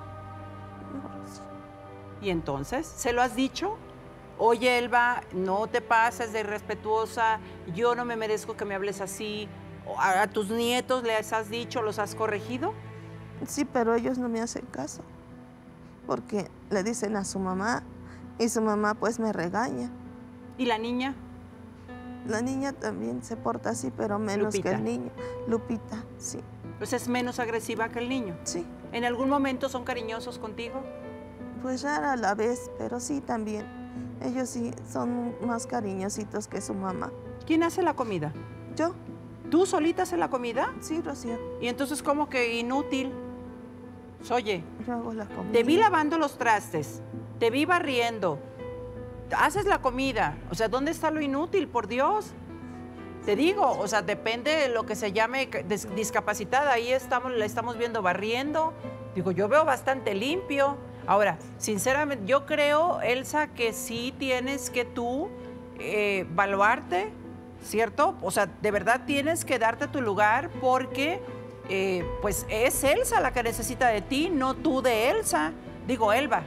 No, Rocío. ¿Y entonces? ¿Se lo has dicho? Oye, Elba, no te pases de irrespetuosa, yo no me merezco que me hables así. O ¿A, a tus nietos les has dicho, los has corregido? Sí, pero ellos no me hacen caso, porque le dicen a su mamá y su mamá pues me regaña. ¿Y la niña? La niña también se porta así, pero menos Lupita. que el niño. Lupita, sí, Pues es menos agresiva que el niño. sí. ¿En algún momento son cariñosos contigo? Pues rara a la vez, pero sí también. Ellos sí son más cariñositos que su mamá. ¿Quién hace la comida? ¿Yo? ¿Tú solita haces la comida? Sí, Rocío, Y entonces, ¿cómo que inútil? Pues, oye, yo hago la comida. te vi lavando los trastes, te vi barriendo, haces la comida. O sea, ¿dónde está lo inútil, por Dios? Te digo, o sea, depende de lo que se llame dis- discapacitada. Ahí estamos, la estamos viendo barriendo. Digo, yo veo bastante limpio. Ahora, sinceramente, yo creo, Elsa, que sí tienes que tú eh, evaluarte, ¿cierto? O sea, de verdad tienes que darte tu lugar porque, eh, pues, es Elsa la que necesita de ti, no tú de Elsa. Digo, Elba,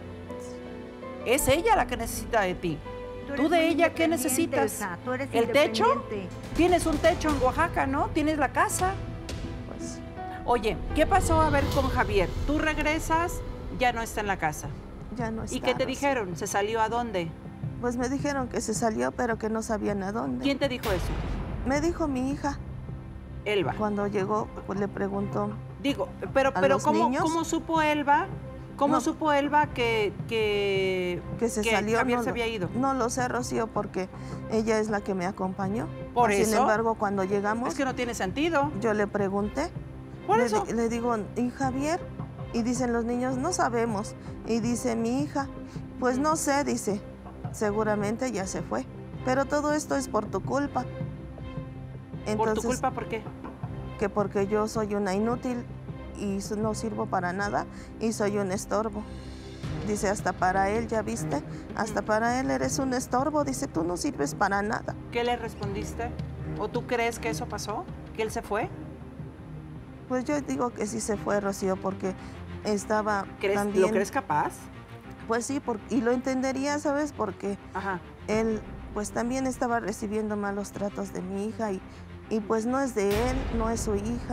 es ella la que necesita de ti. eres ¿Tú de muy ella qué independiente, necesitas? Elsa, tú eres ¿El techo? independiente. Tienes un techo en Oaxaca, ¿no? Tienes la casa. Pues, Oye, ¿qué pasó a ver con Javier? Tú regresas, ya no está en la casa. ya no está. ¿Y qué te Rocío. dijeron? ¿Se salió a dónde? Pues me dijeron que se salió, pero que no sabían a dónde. ¿Quién te dijo eso? Me dijo mi hija. Elba. Cuando llegó, pues le preguntó. Digo, pero, ¿A pero los ¿cómo, niños? ¿cómo supo Elba? ¿Cómo No. supo Elba que, que, Que se salió. Javier no se lo- había ido? No lo sé, Rocío, porque ella es la que me acompañó. Por Sin eso. embargo, cuando llegamos, Es que no tiene sentido. yo le pregunté. Por le, eso. di- le digo, ¿y Javier? Y dicen los niños, no sabemos. Y dice mi hija, pues no sé, dice, seguramente ya se fue. Pero todo esto es por tu culpa. ¿Por Entonces, tu culpa por qué? que porque yo soy una inútil y s- no sirvo para nada y soy un estorbo. Dice, hasta para él, ¿ya viste? Hasta para él eres un estorbo. Dice, tú no sirves para nada. ¿Qué le respondiste? ¿O tú crees que eso pasó? ¿Que él se fue? Pues yo digo que sí se fue, Rocío, porque estaba ¿Crees, también... ¿Lo crees capaz? Pues sí, por- y lo entendería, ¿sabes? Porque Ajá. él pues también estaba recibiendo malos tratos de mi hija y, y pues no es de él, no es su hija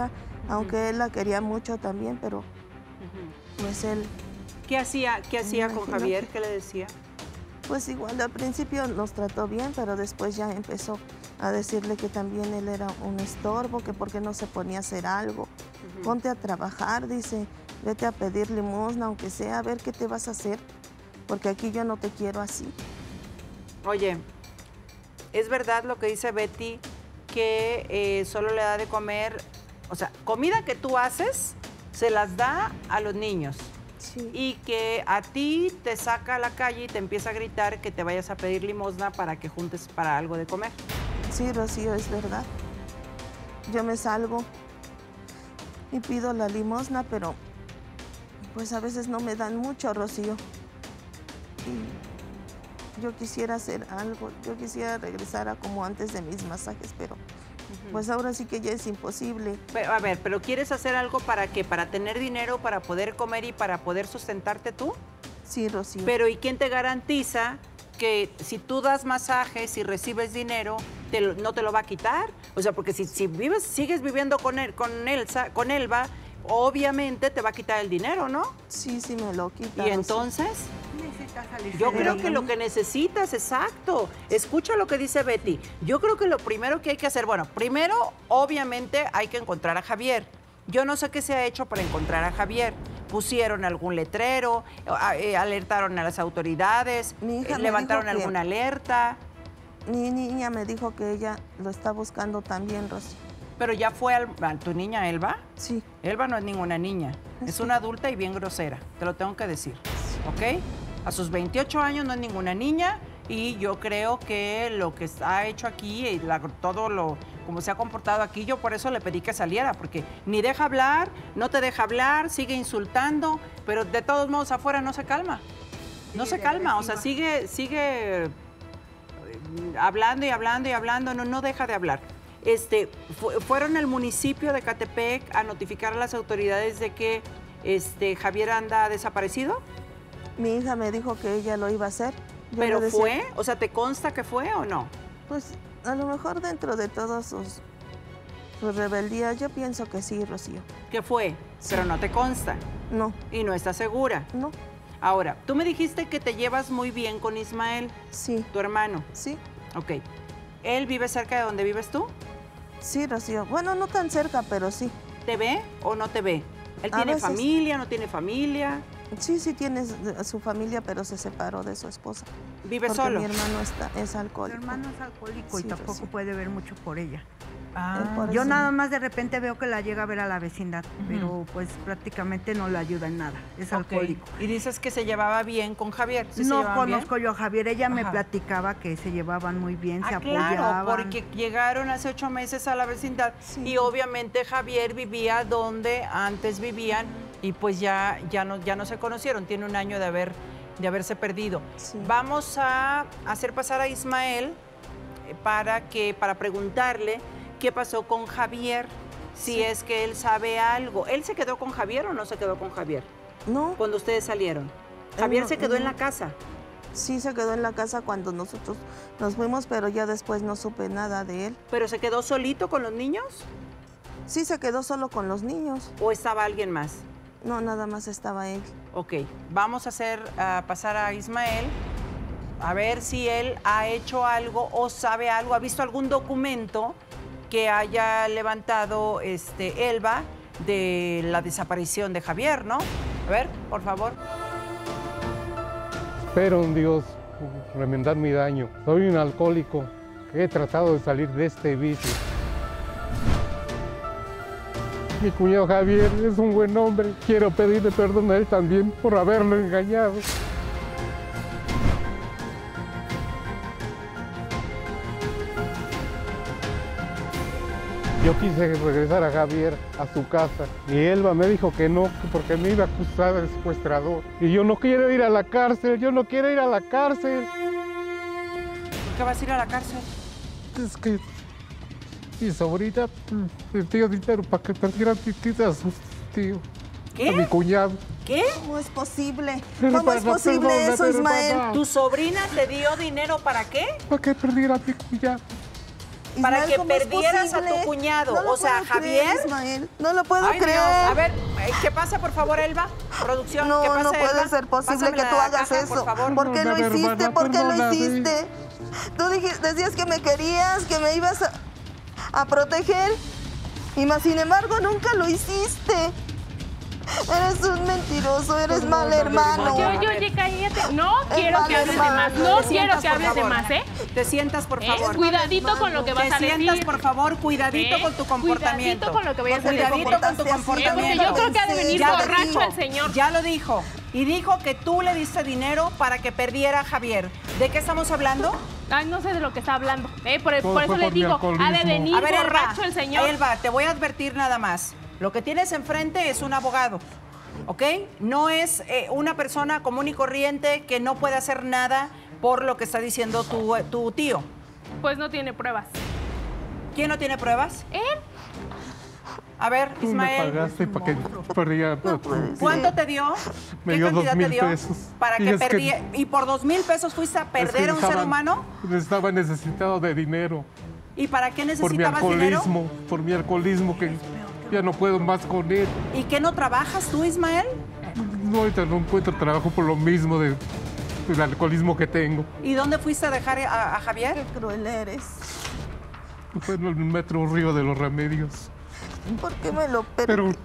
aunque él la quería mucho también, pero Uh-huh. pues él... ¿Qué hacía, qué hacía con Imagínate. Javier? ¿Qué le decía? Pues igual al principio nos trató bien, pero después ya empezó a decirle que también él era un estorbo, que por qué no se ponía a hacer algo. Ujú. Ponte a trabajar, dice, vete a pedir limosna, aunque sea, a ver qué te vas a hacer, porque aquí yo no te quiero así. Oye, ¿es verdad lo que dice Betty que eh, solo le da de comer, o sea, comida que tú haces, se las da a los niños? Sí. Y que a ti te saca a la calle y te empieza a gritar que te vayas a pedir limosna para que juntes para algo de comer. Sí, Rocío, es verdad. Yo me salgo y pido la limosna, pero pues a veces no me dan mucho, Rocío. Y yo quisiera hacer algo, yo quisiera regresar a como antes de mis masajes, pero pues ahora sí que ya es imposible. Pero, a ver, ¿pero quieres hacer algo para qué? ¿Para tener dinero, para poder comer y para poder sustentarte tú? Sí, Rocío. Pero ¿y quién te garantiza que si tú das masajes y recibes dinero, te lo- no te lo va a quitar? O sea, porque si, si vives, sigues viviendo con, él, con, Elsa, con Elba, obviamente te va a quitar el dinero, ¿no? Sí, sí me lo quita. ¿Y Rocío. entonces? Necesitas salir Yo de creo ahí. que lo que necesitas, exacto. Escucha lo que dice Betty. Yo creo que lo primero que hay que hacer, bueno, primero, obviamente, hay que encontrar a Javier. Yo no sé qué se ha hecho para encontrar a Javier. Pusieron algún letrero, a- eh, alertaron a las autoridades, Mi hija eh, me levantaron dijo que- alguna alerta, Mi niña me dijo que ella lo está buscando también, Rocío. pero ya fue al- a tu niña Elba. Sí. Elba no es ninguna niña, es Sí. una adulta y bien grosera, te lo tengo que decir, ¿ok? A sus veintiocho años no es ninguna niña y yo creo que lo que ha hecho aquí, y la- todo lo, como se ha comportado aquí, yo por eso le pedí que saliera, porque ni deja hablar, no te deja hablar, sigue insultando, pero de todos modos afuera no se calma, no se Sigue calma, o sea, agresiva. sigue, sigue eh, hablando y hablando y hablando, no, no deja de hablar. Este, fu- fueron al municipio de Catepec a notificar a las autoridades de que este, Javier anda desaparecido, Mi hija me dijo que ella lo iba a hacer. Yo pero le decía, fue, o sea, ¿te consta que fue o no? Pues a lo mejor dentro de todas sus, sus rebeldías, yo pienso que sí, Rocío. Que fue, pero no te consta No, y no estás segura. no, Ahora, tú me dijiste que te llevas muy bien con Ismael, sí, tu hermano. sí, Ok. ¿Él vive cerca de donde vives tú? sí, Rocío. Bueno, no tan cerca, pero sí. ¿Te ve o no te ve? ¿Él A tiene veces. familia, no tiene familia? Sí, sí tiene s- su familia, pero se separó de su esposa. ¿Vive porque solo? mi hermano está, es Su alcohólico. hermano es alcohólico y Sí, tampoco Rocío. puede ver mucho por ella. Ah. Por Yo eso- nada más de repente veo que la llega a ver a la vecindad, pero pues prácticamente no le ayuda en nada. Es Ok. alcohólico. Y dices que se llevaba bien con Javier. ¿Sí se No llevaban bien? conozco yo a Javier, ella me Ajá. platicaba que se llevaban muy bien, se Ah, apoyaban. claro, porque llegaron hace ocho meses a la vecindad Sí. y obviamente Javier vivía donde antes vivían y pues ya, ya, no, ya no se conocieron, tiene un año de, haber, de haberse perdido. Sí. Vamos a hacer pasar a Ismael eh, para, que, para preguntarle qué pasó con Javier, si Sí. es que él sabe algo. ¿Él se quedó con Javier o no se quedó con Javier No, cuando ustedes salieron? Él Javier no- se quedó él en no- la casa. sí se quedó en la casa cuando nosotros nos fuimos, pero ya después no supe nada de él. ¿Pero se quedó solito con los niños Sí se quedó solo con los niños. o estaba alguien más? No, nada más estaba él. Ok, vamos a hacer a pasar a Ismael a ver si él ha hecho algo o sabe algo, ha visto algún documento que haya levantado este, Elba de la desaparición de Javier, ¿no? A ver, por favor. Espero en Dios remendar mi daño. Soy un alcohólico que he tratado de salir de este vicio. Mi cuñado Javier es un buen hombre. Quiero pedirle perdón a él también por haberlo engañado. Yo quise regresar a Javier a su casa y Elba me dijo que no, porque me iba a acusar de secuestrador. Y yo no quiero ir a la cárcel, yo no quiero ir a la cárcel. ¿Por qué vas a ir a la cárcel? Es que mi sobrina le dio dinero para que perdiera mi tita a su tío, ¿Qué? a mi cuñado. ¿Qué? ¿Cómo es posible? Pero ¿Cómo es papá, posible perdona, eso, pero Ismael? papá. ¿Tu sobrina te dio dinero para qué? Para que perdiera a mi cuñado. para Ismael, que ¿cómo es perdieras a posible? tu cuñado. No lo O sea, puedo Javier. creer, Ismael. No lo puedo Ay, creer. Dios. A ver, eh, ¿qué pasa, por favor, Elba? Producción, No, ¿qué pasa, no puede Elba? ser posible Pásame que la tú hagas caja, eso. por favor. ¿Por qué lo Perdóname, hiciste? hermana, ¿Por qué lo perdóname. hiciste? Tú dijiste, decías que me querías, que me ibas a, a proteger. Y más, sin embargo, nunca lo hiciste. Eres un mentiroso, eres mal hermano. Oye, oye, oye, cállate. No Es quiero mal que hables de hermano. más. No Te quiero sientas, que por hables de favor. más, ¿eh? Te sientas, por ¿Eh? favor. Cuidadito con lo que vas Te a decir. sientas, por favor, cuidadito ¿Eh? con tu comportamiento. Cuidadito con lo que vayas a decir. Cuidadito con tu Porque comportamiento. yo creo que ha de venir Ya lo borracho dijo, el señor. Ya lo dijo. Y dijo que tú le diste dinero para que perdiera a Javier. ¿De qué estamos hablando? Ay, no sé de lo que está hablando. ¿eh? Por, Todo por eso fue les por mi digo, ha alcoholismo. de venir A ver, Elba, borracho el señor. Elba, te voy a advertir nada más. Lo que tienes enfrente es un abogado, ¿ok? No es eh, una persona común y corriente que no puede hacer nada por lo que está diciendo tu, tu tío. Pues no tiene pruebas. ¿Quién no tiene pruebas? ¿Eh? A ver, Tú me Ismael, pagaste para que perdiera. ¿cuánto te dio? Me ¿Qué dio dos cantidad mil te dio? pesos. Para Y que es que- perdí. ¿Y por dos mil pesos fuiste a perder a un ser humano? Estaba necesitado de dinero. ¿Y para qué Por mi necesitabas dinero? alcoholismo. Por mi alcoholismo que ya no puedo más con él. ¿Y qué no trabajas tú, Ismael? No, ahorita no encuentro trabajo por lo mismo de, del alcoholismo que tengo. ¿Y dónde fuiste a dejar a, a Javier? Qué cruel eres. Fue en el metro Río de los Remedios. ¿Por qué me lo Pero permites?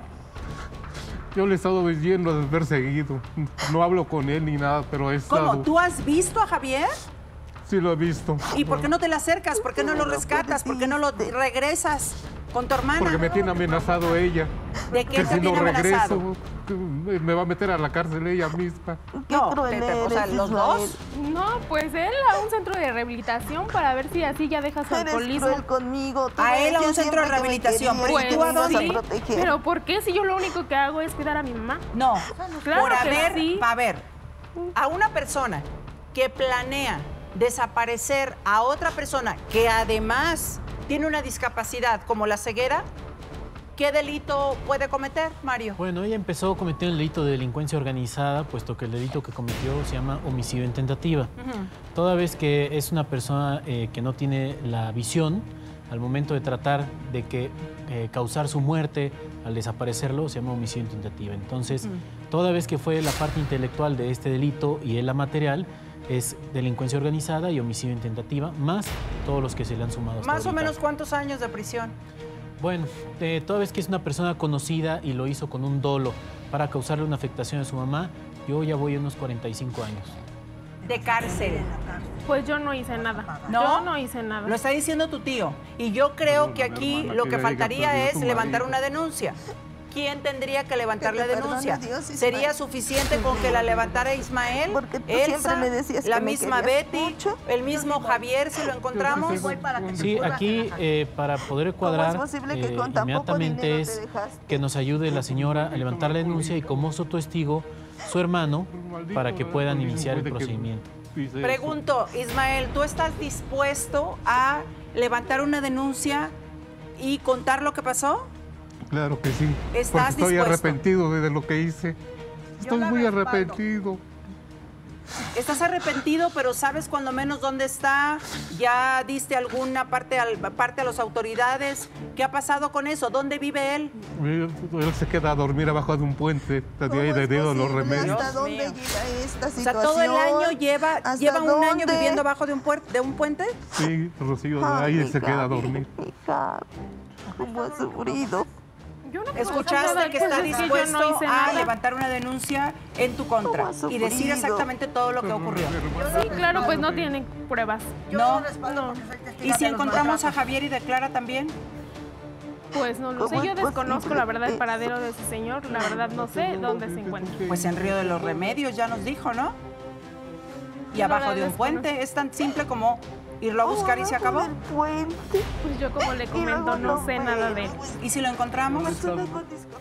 yo le he estado yendo a ver seguido. No hablo con él ni nada, pero he estado... ¿Cómo? ¿Tú has visto a Javier? Sí lo he visto. ¿Y por qué no te le acercas? ¿Por qué no lo rescatas? ¿Por qué no lo regresas con tu hermana? Porque me tiene amenazado ella. ¿De qué Que te si no tiene amenazado? regreso, que me va a meter a la cárcel ella misma. Qué No, cruel te- te- o sea, eres, los Ismael. dos. No, pues él a un centro de rehabilitación para ver si así ya deja su Eres alcoholismo. cruel conmigo. Tú A me él a un decías centro de siempre que me rehabilitación, querías, pero ¿y que tú a me ibas dónde? Sí, proteger. pero ¿por qué si yo lo único que hago es cuidar a mi mamá? No, Claro por que haber, sí. a ver, a una persona que planea desaparecer a otra persona que además tiene una discapacidad como la ceguera, ¿qué delito puede cometer, Mario? Bueno, ella empezó cometiendo el delito de delincuencia organizada, puesto que el delito que cometió se llama homicidio en tentativa. Ujú. Toda vez que es una persona eh, que no tiene la visión, al momento de tratar de que eh, causar su muerte al desaparecerlo, se llama homicidio en tentativa. Entonces, toda vez que fue la parte intelectual de este delito y es la material, es delincuencia organizada y homicidio en tentativa, más todos los que se le han sumado hasta Más o ahorita. menos, ¿cuántos años de prisión? Bueno, eh, toda vez que es una persona conocida y lo hizo con un dolo para causarle una afectación a su mamá, yo ya voy a unos cuarenta y cinco años. De cárcel. Pues yo no hice nada. ¿No? Yo no hice nada. Lo está diciendo tu tío. Y yo creo que aquí hermana lo que que ella faltaría perdió a es su levantar marido. una denuncia. ¿Quién tendría que levantar Que la te perdone denuncia? Dios, Ismael. ¿Sería suficiente con que la levantara Ismael? Porque tú Elsa, siempre me decías que la me misma querías Betty, mucho. el mismo Javier, si lo encontramos. Sí, aquí eh, para poder cuadrar ¿Cómo es posible que eh, con tan poco inmediatamente dinero es te dejaste? que nos ayude la señora a levantar la denuncia y como su testigo, su hermano, para que puedan iniciar el procedimiento. Pregunto, Ismael, ¿tú estás dispuesto a levantar una denuncia y contar lo que pasó? Claro que sí. ¿Estás Porque estoy dispuesto? arrepentido de lo que hice. Estoy muy arrepentido. Estás arrepentido, pero sabes cuando menos dónde está. Ya diste alguna parte, al, parte a las autoridades. ¿Qué ha pasado con eso? ¿Dónde vive él? Él se queda a dormir abajo de un puente. De ahí de dedo los remedios. ¿Hasta dónde mío. llega esta O sea, situación? todo el año lleva, ¿Hasta lleva un año dónde? viviendo abajo de un, puer- de un puente. Sí, Rocío, de Ay, ahí se queda a Gaby, dormir. mi Gaby, ¿cómo has sufrido? Yo no puedo hacer Escuchaste nada, que pues está es yo dispuesto no hice a nada. levantar una denuncia en tu contra ¿Cómo has y decir sufrido? exactamente todo lo que ocurrió. Sí, claro, pues no tienen pruebas. No. No, ¿Y si encontramos a Javier y declara también? pues no lo sé. ¿Cómo Yo es desconozco posible la verdad el eso? paradero de ese señor. La verdad no sé dónde se encuentra. Pues en Río de los Remedios, ya nos dijo, ¿no? Y Yo abajo la de un desconozco. puente. Es tan simple como irlo a buscar y se acabó. El puente. Pues yo como le Y comento luego no lo sé nada de ves. él. ¿Y si lo encontramos? Persona con discapacidad.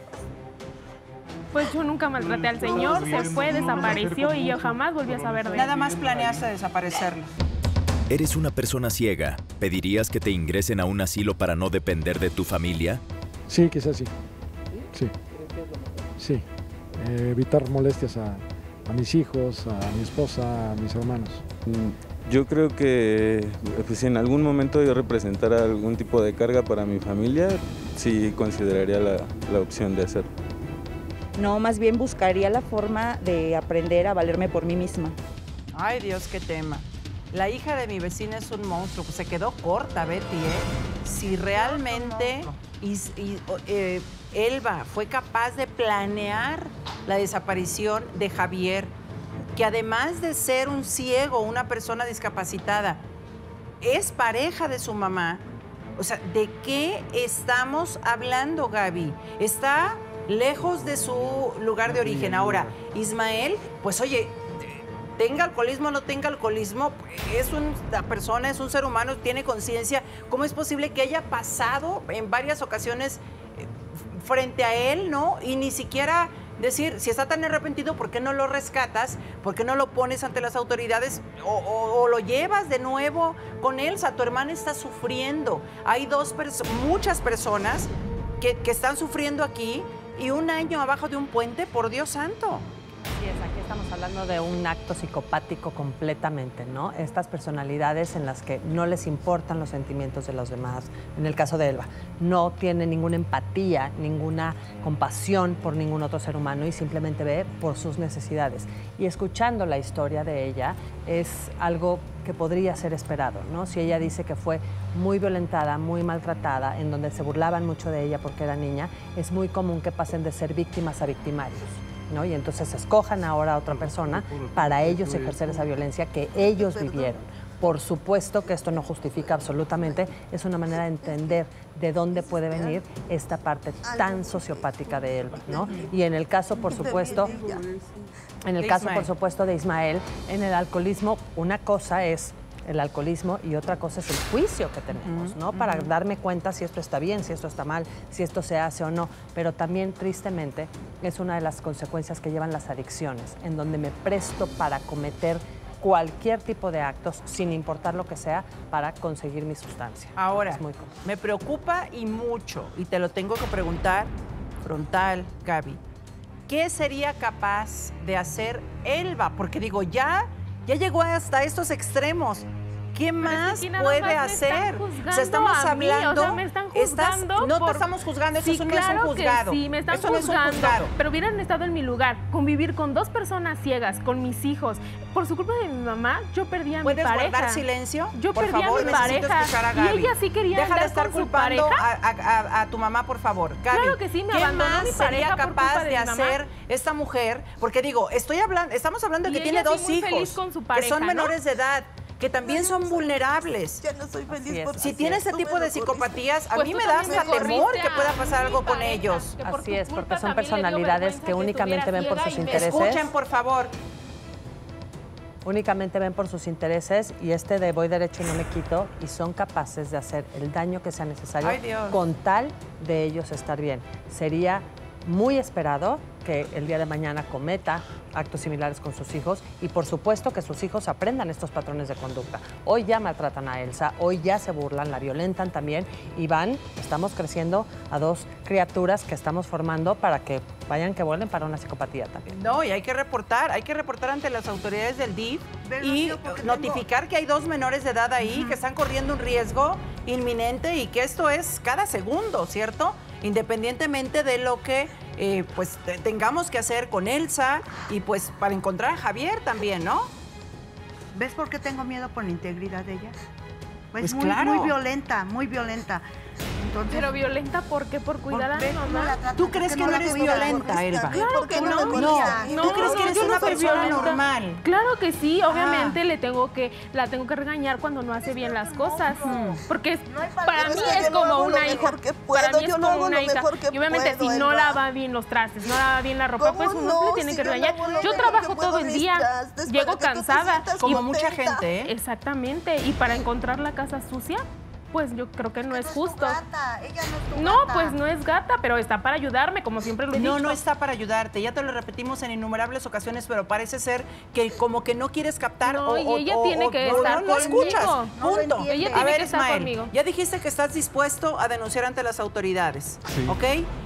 Pues yo nunca maltraté al señor, se fue, desapareció y yo jamás volví a saber de él. Nada más planeaste desaparecerlo. ¿Eres una persona ciega? ¿Pedirías que te ingresen a un asilo para no depender de tu familia? Sí, quizás sí. Sí. Sí. Eh, evitar molestias a, a mis hijos, a mi esposa, a mis hermanos. Yo creo que pues, si en algún momento yo representara algún tipo de carga para mi familia, sí consideraría la, la opción de hacerlo. No, más bien buscaría la forma de aprender a valerme por mí misma. Ay, Dios, qué tema. La hija de mi vecina es un monstruo. Pues se quedó corta, Betty, ¿eh? Si realmente y, y, eh, Elba fue capaz de planear la desaparición de Javier, que además de ser un ciego, una persona discapacitada, es pareja de su mamá. O sea, ¿de qué estamos hablando, Gaby? Está lejos de su lugar de origen. Ahora, Ismael, pues oye, tenga alcoholismo o no tenga alcoholismo, es una persona, es un ser humano, tiene conciencia. ¿Cómo es posible que haya pasado en varias ocasiones frente a él, no? Y ni siquiera decir, si está tan arrepentido, ¿por qué no lo rescatas? ¿Por qué no lo pones ante las autoridades? O, o, o lo llevas de nuevo con Elsa. Tu hermana está sufriendo. Hay dos perso- muchas personas que, que están sufriendo aquí y un año abajo de un puente, por Dios santo. Así es, aquí estamos hablando de un acto psicopático completamente, ¿no? Estas personalidades en las que no les importan los sentimientos de los demás, en el caso de Elba, no tiene ninguna empatía, ninguna compasión por ningún otro ser humano y simplemente ve por sus necesidades. Y escuchando la historia de ella es algo que podría ser esperado, ¿no? Si ella dice que fue muy violentada, muy maltratada, en donde se burlaban mucho de ella porque era niña, es muy común que pasen de ser víctimas a victimarios, ¿no? Y entonces escojan ahora a otra persona para ellos ejercer esa violencia que ellos vivieron. Por supuesto que esto no justifica absolutamente, es una manera de entender de dónde puede venir esta parte tan sociopática de él, ¿no? Y en el caso, por supuesto, en el caso, por supuesto, de Ismael, en el alcoholismo, una cosa es el alcoholismo y otra cosa es el juicio que tenemos, ¿no? Para darme cuenta si esto está bien, si esto está mal, si esto se hace o no. Pero también, tristemente, es una de las consecuencias que llevan las adicciones, en donde me presto para cometer cualquier tipo de actos, sin importar lo que sea, para conseguir mi sustancia. Ahora, es muy común. Me preocupa y mucho, y te lo tengo que preguntar frontal, Gaby. ¿Qué sería capaz de hacer Elba? Porque digo, ya, ya llegó hasta estos extremos. ¿Qué más es que puede más me hacer? están juzgando O sea, estamos a mí, hablando. o sea, me están estás- juzgando no por- te estamos juzgando, eso Sí, es un- claro no es un juzgado. Que sí, me están eso no es un juzgando. juzgado. Pero hubieran estado en mi lugar, convivir con dos personas ciegas, con mis hijos. Por su culpa de mi mamá, yo perdí a mi ¿Puedes pareja. guardar silencio? Yo por perdí favor, a mi necesito pareja. escuchar a Y Gaby. ella sí quería Deja de andar estar con su culpando pareja. a, a- a- a tu mamá, por favor. Gaby, Claro que sí, me ¿qué abandonó más mi sería pareja por capaz culpa de, de mi mamá? hacer esta mujer? Porque digo, estoy hablando, estamos hablando de Y que ella tiene sí dos muy hijos feliz con su que pareja, son ¿no? menores de edad, que también son vulnerables. Ya no soy feliz por Si tiene ese tipo de psicopatías, a Pues mí tú me da también hasta me temor corriste que pueda a pasar mi algo con pareja, ellos. que por Así tu es, culpa porque son también le dio personalidades vergüenza que únicamente ven por estuviera sus ciega y me- intereses. Escuchen, por favor. Únicamente ven por sus intereses y este de voy derecho y no me quito y son capaces de hacer el daño que sea necesario Ay, Dios. con tal de ellos estar bien. Sería muy esperado que el día de mañana cometa actos similares con sus hijos y por supuesto que sus hijos aprendan estos patrones de conducta. Hoy ya maltratan a Elsa, hoy ya se burlan, la violentan también y van, estamos creciendo a dos criaturas que estamos formando para que vayan que vuelven para una psicopatía también. No, y hay que reportar, hay que reportar ante las autoridades del D I F y notificar que hay dos menores de edad ahí que están corriendo un riesgo inminente y que esto es cada segundo, ¿cierto? Independientemente de lo que eh, pues te- tengamos que hacer con Elsa y pues para encontrar a Javier también, ¿no? ¿Ves por qué tengo miedo por la integridad de ella? Pues, Pues muy, claro. muy violenta, muy violenta. Entonces, Pero violenta, ¿por qué? Por cuidar a mi ve cómo mamá. la tratan, ¿Tú ¿por crees qué que no la eres cuidan? violenta, Elba? Claro que no. No, No, ¿tú crees que eres yo no una soy persona violenta. normal? Claro que sí, obviamente le tengo que, la tengo que regañar cuando no hace bien las cosas. Porque es- para Pero mí es que es yo no como hago lo una hija. mejor que Para puedo, mí es yo no como hago lo una hija. mejor que Y obviamente puedo, si no Elba. lava bien los trastes, no lava bien la ropa, ¿Cómo pues uno no? le tiene Si que yo regañar. lavo lo Yo mejor trabajo que puedo todo el mis día, trastes llego para que tú te cansada. sientas Como contenta. mucha gente, ¿eh? Exactamente, y para encontrar la casa sucia, pues yo creo que no es tu justo. gata, ella no es tu No, gata. pues no es gata, pero está para ayudarme, como siempre lo he No, dicho. no está para ayudarte. Ya te lo repetimos en innumerables ocasiones, pero parece ser que como que no quieres captar No, o, y o- ella o- tiene o- que o estar no lo conmigo. escuchas. No lo Punto. entiende. Ella A tiene ver, que estar Ismael, conmigo. ya dijiste que estás dispuesto a denunciar ante las autoridades, Sí. ¿ok?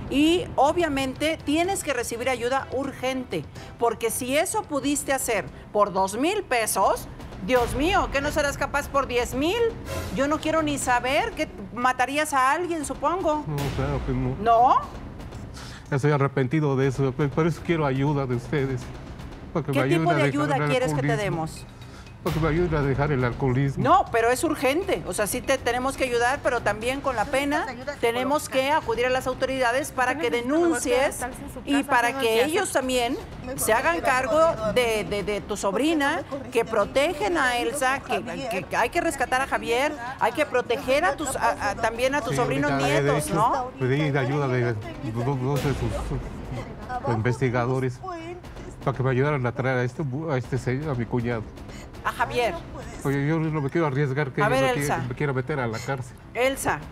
Y obviamente tienes que recibir ayuda urgente, porque si eso pudiste hacer por dos mil pesos, Dios mío, ¿qué no serás capaz por diez mil? Yo no quiero ni saber que matarías a alguien, supongo. No, claro que no. ¿No? Estoy arrepentido de eso, por eso quiero ayuda de ustedes. Para que ¿Qué me ayuden tipo de a dejar ayuda el quieres que te alcoholismo. demos? Para que me ayuden a dejar el alcoholismo. No, pero es urgente. O sea, sí te tenemos que ayudar, pero también con la pena tenemos que acudir a las autoridades para que denuncies y para que ellos también se hagan cargo de, de- de tu sobrina, que protegen a Elsa, que, que hay que rescatar a Javier, hay que proteger a tus, a- a- también a tus Sí, sobrinos ahorita, de nietos, hecho, ¿no? Pedí ayuda de dos, dos de sus, sus investigadores para que me ayudaran a traer a este, a este señor, a mi cuñado. A Javier. Oye, yo no me quiero arriesgar que A él ver, me, quiera, Elsa. me quiera meter a la cárcel. Elsa,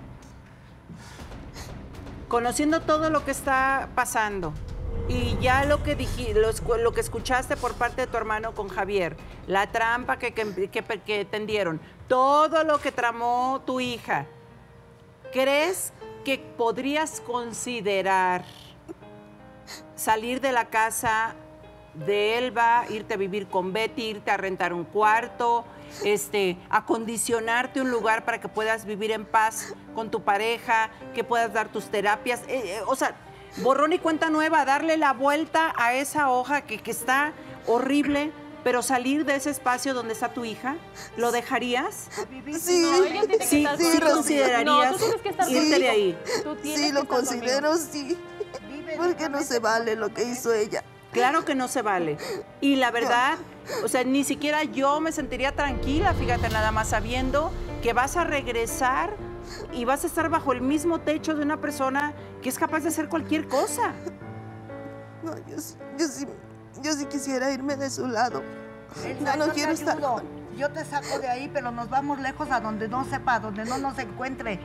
conociendo todo lo que está pasando y ya lo que, dij- lo, escu- lo que escuchaste por parte de tu hermano con Javier, la trampa que, que, que, que tendieron, todo lo que tramó tu hija, ¿crees que podrías considerar salir de la casa de Elba, irte a vivir con Betty, irte a rentar un cuarto, este, acondicionarte un lugar para que puedas vivir en paz con tu pareja, que puedas dar tus terapias? Eh, eh, o sea, borrón y cuenta nueva, darle la vuelta a esa hoja que, que está horrible, pero salir de ese espacio donde está tu hija, ¿lo dejarías? Sí, No, ella tiene que Sí, estar sí contigo. considerarías No, tú tienes que estar irte conmigo. de ahí. Tú tienes Sí, que lo estar considero, conmigo. sí. Porque no se vale lo que hizo ella. Claro que no se vale. Y la verdad, o sea, ni siquiera yo me sentiría tranquila, fíjate, nada más sabiendo que vas a regresar y vas a estar bajo el mismo techo de una persona que es capaz de hacer cualquier cosa. No, yo, sí- yo, sí, yo sí quisiera irme de su lado. Elsa, No, no yo quiero te estar ayudo. con- Yo te saco de ahí, pero nos vamos lejos a donde no sepa, donde no nos encuentre.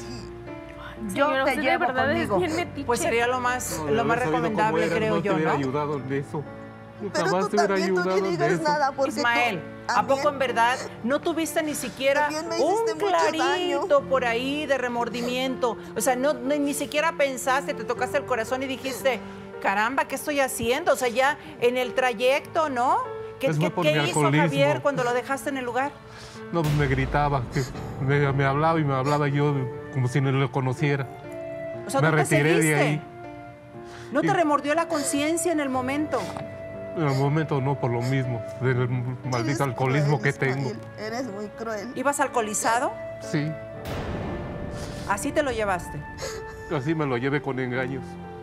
Yo Señora, te usted de llevo verdad es conmigo. bien metiche. Pues sería lo más, No, lo de más haber sabido recomendable, cómo eras, creo no te yo, hubiera ¿no? ayudado en eso. Pero Jamás tú te hubiera también, tú ayudado ni en digas eso. nada, porque tú Ismael, ¿a también- poco en verdad no tuviste ni siquiera También me hiciste un mucho clarito daño. por ahí de remordimiento? O sea, no, no- ni siquiera pensaste, te tocaste el corazón y dijiste, caramba, ¿qué estoy haciendo? O sea, ya en el trayecto, ¿no? ¿Qué, Pues qué- fue por qué mi hizo alcoholismo. Javier cuando lo dejaste en el lugar? No, pues me gritaba, que me, me hablaba y me hablaba yo como si no lo conociera. O sea, me ¿no te retiré de seguiste? ahí. ¿No te Y- remordió la conciencia en el momento? En el momento no, por lo mismo, del maldito Eres alcoholismo cruel, que tengo. Ismael, Eres muy cruel. ¿Ibas alcoholizado? Sí, Así te lo llevaste. así me lo llevé con engaños.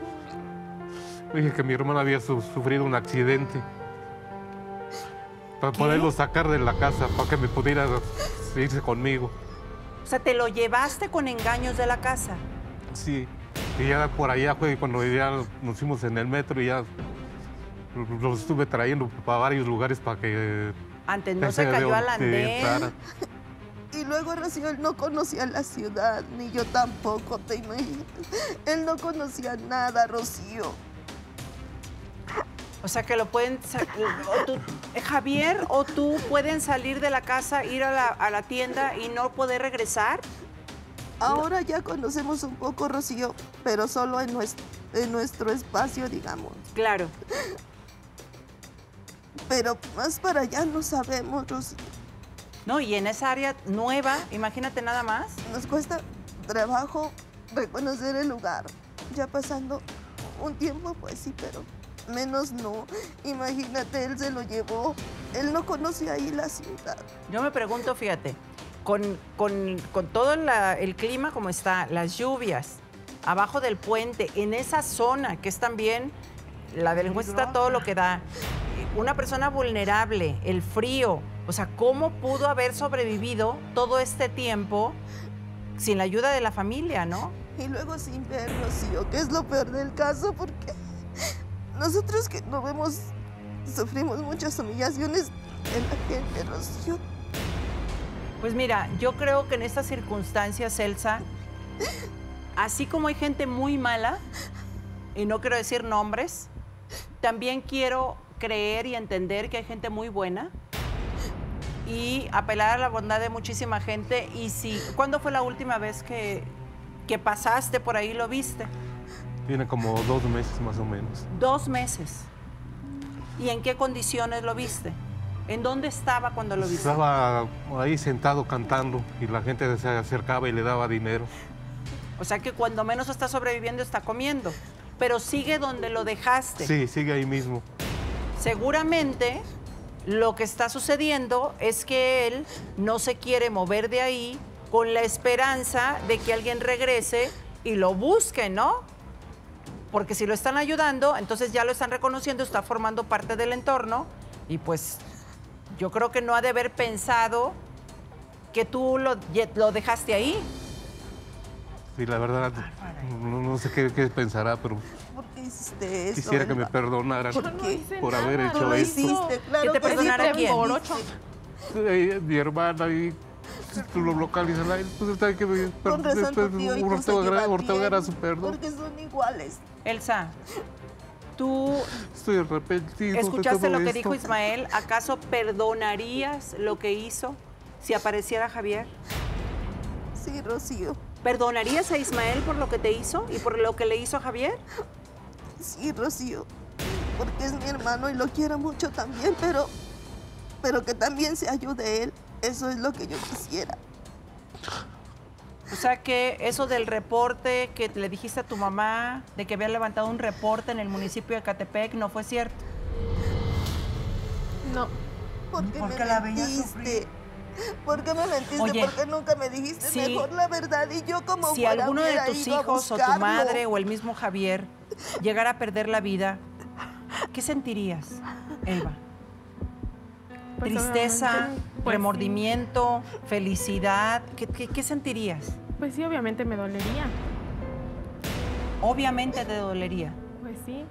Dije que mi hermana había su- sufrido un accidente. Para ¿Qué? poderlo sacar de la casa, para que me pudiera irse conmigo. O sea, te lo llevaste con engaños de la casa. Sí. Y ya por allá fue cuando ya nos fuimos en el metro y ya los estuve trayendo para varios lugares para que... Antes no se pensé de cayó al dónde entrara. andén. Y luego Rocío, él no conocía la ciudad, ni yo tampoco, te imaginas. Él no conocía nada, Rocío. O sea, que lo pueden... sa- o tú- Javier o tú pueden salir de la casa, ir a la, a la tienda y no poder regresar. Ahora ya conocemos un poco, Rocío, pero solo en nuestro, en nuestro espacio, digamos. Claro. Pero más para allá no sabemos, Rocío. No, y en esa área nueva, imagínate nada más. Nos cuesta trabajo reconocer el lugar. Ya pasando un tiempo, pues sí, pero menos no. Imagínate, él se lo llevó. Él no conoce ahí la ciudad. Yo me pregunto, fíjate, con, con- con todo la- el clima como está, las lluvias, abajo del puente, en esa zona que es también, la delincuencia está todo lo que da, una persona vulnerable, el frío, o sea, ¿cómo pudo haber sobrevivido todo este tiempo sin la ayuda de la familia, no? Y luego sin ver, Rocío, que es lo peor del caso, porque nosotros que no vemos, sufrimos muchas humillaciones de la gente, Rocío. Pues mira, yo creo que en estas circunstancias, Elsa, así como hay gente muy mala, y no quiero decir nombres, también quiero creer y entender que hay gente muy buena y apelar a la bondad de muchísima gente. Y si, ¿cuándo fue la última vez que, que pasaste por ahí y lo viste? Tiene como dos meses más o menos. Dos meses. ¿Y en qué condiciones lo viste? ¿En dónde estaba cuando lo viste? Estaba ahí sentado cantando y la gente se acercaba y le daba dinero. O sea que cuando menos está sobreviviendo está comiendo. Pero sigue donde lo dejaste. Sí, sigue ahí mismo. Seguramente lo que está sucediendo es que él no se quiere mover de ahí con la esperanza de que alguien regrese y lo busque, ¿no? Porque si lo están ayudando, entonces ya lo están reconociendo, está formando parte del entorno y pues yo creo que no ha de haber pensado que tú lo, lo dejaste ahí. Sí, la verdad, no, no sé qué, qué pensará, pero ¿Por qué hiciste eso? quisiera que me Elba? perdonara ¿Por por, qué? por haber No hecho lo esto. hiciste, claro ¿Que te que sí, perdonara te quién? emborocho. Eh, mi hermana y tú lo localizas ahí, pues está que me Con razón tu tío y tú se llevan Ortega bien, su perdón. porque son iguales. Elsa, tú Estoy arrepentido. ¿escuchaste de todo lo que esto. dijo Ismael? ¿Acaso perdonarías lo que hizo si apareciera Javier? Sí, Rocío. ¿Perdonarías a Ismael por lo que te hizo y por lo que le hizo a Javier? Sí, Rocío. Porque es mi hermano y lo quiero mucho también, pero, pero que también se ayude él. Eso es lo que yo quisiera. O sea que eso del reporte que le dijiste a tu mamá, de que había levantado un reporte en el municipio de Ecatepec, no fue cierto. No. ¿Por qué Porque me la veía mentiste? sufrir. ¿Por qué me mentiste? Oye, Porque nunca me dijiste sí, mejor la verdad y yo como Si fuera alguno de hubiera tus ido a hijos o tu buscarlo. madre o el mismo Javier llegara a perder la vida, ¿qué sentirías, Elba? Pues, ¿Tristeza, obviamente, pues, remordimiento, felicidad? ¿Qué, qué, qué sentirías? Pues sí, obviamente me dolería. Obviamente te dolería. Pues sí.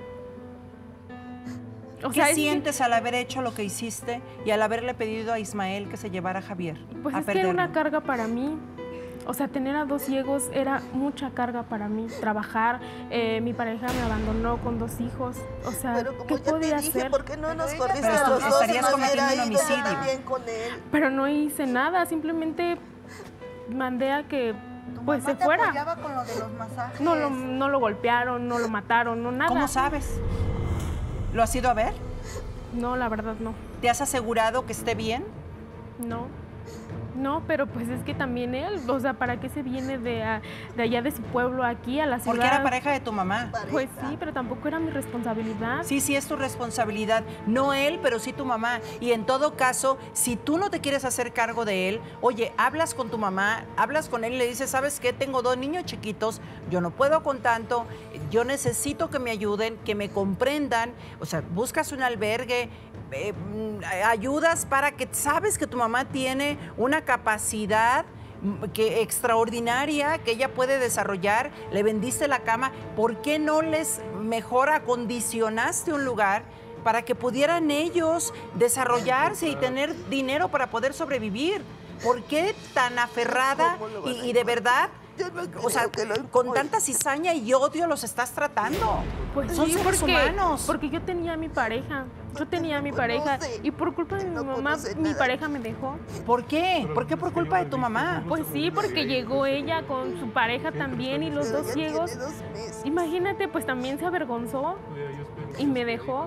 O ¿Qué sea, es que- sientes al haber hecho lo que hiciste y al haberle pedido a Ismael que se llevara a Javier? Pues a es que era perderlo? una carga para mí. O sea, tener a dos ciegos era mucha carga para mí. Trabajar, eh, mi pareja me abandonó con dos hijos. O sea, Pero como ¿qué ya te podía dije, hacer? ¿por qué no nos Pero corriste ella- a los Pero dos? estarías y me hubiera cometiendo un ido yo homicidio. también con él. Pero no hice nada, simplemente mandé a que Tu pues mamá se te fuera. apoyaba con lo de los masajes. No lo, no lo golpearon, no lo mataron, no nada. ¿Cómo sabes? ¿Lo has ido a ver? No, la verdad no. ¿Te has asegurado que esté bien? No. No, pero pues es que también él, o sea, ¿para qué se viene de, a- de allá de su pueblo aquí a la ciudad? Porque era pareja de tu mamá. Pues sí, pero tampoco era mi responsabilidad. Sí, sí, es tu responsabilidad. No él, pero sí tu mamá. Y en todo caso, si tú no te quieres hacer cargo de él, oye, hablas con tu mamá, hablas con él y le dices, ¿sabes qué? Tengo dos niños chiquitos, yo no puedo con tanto, yo necesito que me ayuden, que me comprendan. O sea, buscas un albergue, eh, mm, ayudas para que sabes que tu mamá tiene una capacidad mm, que extraordinaria que ella puede desarrollar, le vendiste la cama, ¿por qué no les mejor acondicionaste un lugar para que pudieran ellos desarrollarse y tener dinero para poder sobrevivir? ¿Por qué tan aferrada ¿Cómo lo van y, a y de verdad, Yo no o sea, creo que lo con encuentre. tanta cizaña y odio los estás tratando? Pues Son sí, seres porque, humanos. porque yo tenía a mi pareja, yo tenía a mi pareja conoce. y por culpa de mi No mamá, conoce mi nada. pareja me dejó. ¿Por qué? ¿Por qué por culpa de tu mamá? Pues sí, porque llegó ella con su pareja también y los Pero dos ya ciegos. tiene dos meses. Imagínate, pues también se avergonzó y me dejó.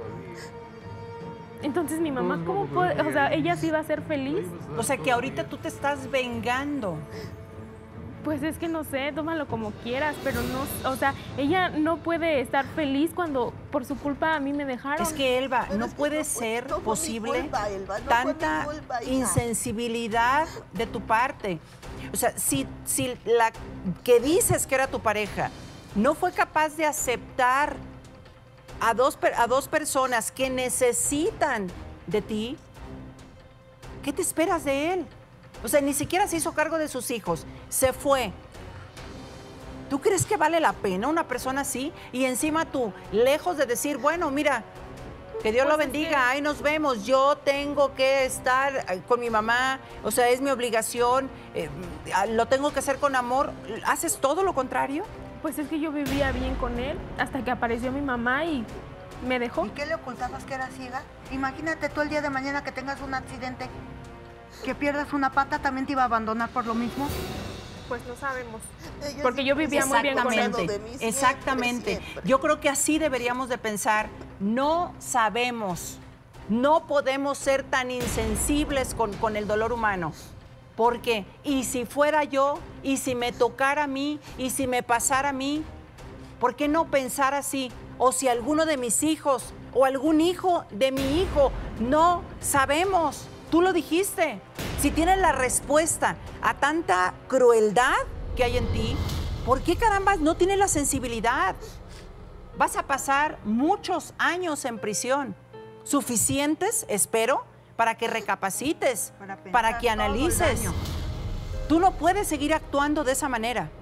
Entonces mi mamá, ¿cómo puede? O sea, ella sí iba a ser feliz. O sea, que ahorita tú te estás vengando. Pues es que no sé, tómalo como quieras, pero no, o sea, ella no puede estar feliz cuando por su culpa a mí me dejaron. Es que, Elba, Pero no es que puede no fue- ser no fue mi posible culpa, Elba, no fue tanta mi culpa, hija. insensibilidad de tu parte. O sea, si, si la que dices que era tu pareja no fue capaz de aceptar a dos, per- a dos personas que necesitan de ti, ¿qué te esperas de él? O sea, ni siquiera se hizo cargo de sus hijos, se fue. ¿Tú crees que vale la pena una persona así? Y encima tú, lejos de decir, bueno, mira, que Dios Pues lo es bendiga, que- ahí nos vemos, yo tengo que estar eh, con mi mamá, o sea, es mi obligación, eh, lo tengo que hacer con amor. ¿Haces todo lo contrario? Pues es que yo vivía bien con él hasta que apareció mi mamá y me dejó. ¿Y qué le ocultabas que era ciega? Imagínate tú el día de mañana que tengas un accidente, que pierdas una pata, ¿también te iba a abandonar por lo mismo? Pues no sabemos. Porque yo vivía muy bien con él. Exactamente, exactamente. Yo creo que así deberíamos de pensar. No sabemos, no podemos ser tan insensibles con, con el dolor humano. Porque, y si fuera yo, y si me tocara a mí, y si me pasara a mí, ¿por qué no pensar así? O si alguno de mis hijos, o algún hijo de mi hijo, no sabemos. Tú lo dijiste. Si tienes la respuesta a tanta crueldad que hay en ti, ¿por qué caramba no tienes la sensibilidad? Vas a pasar muchos años en prisión, suficientes, espero, para que recapacites, para, para que analices. Tú no puedes seguir actuando de esa manera.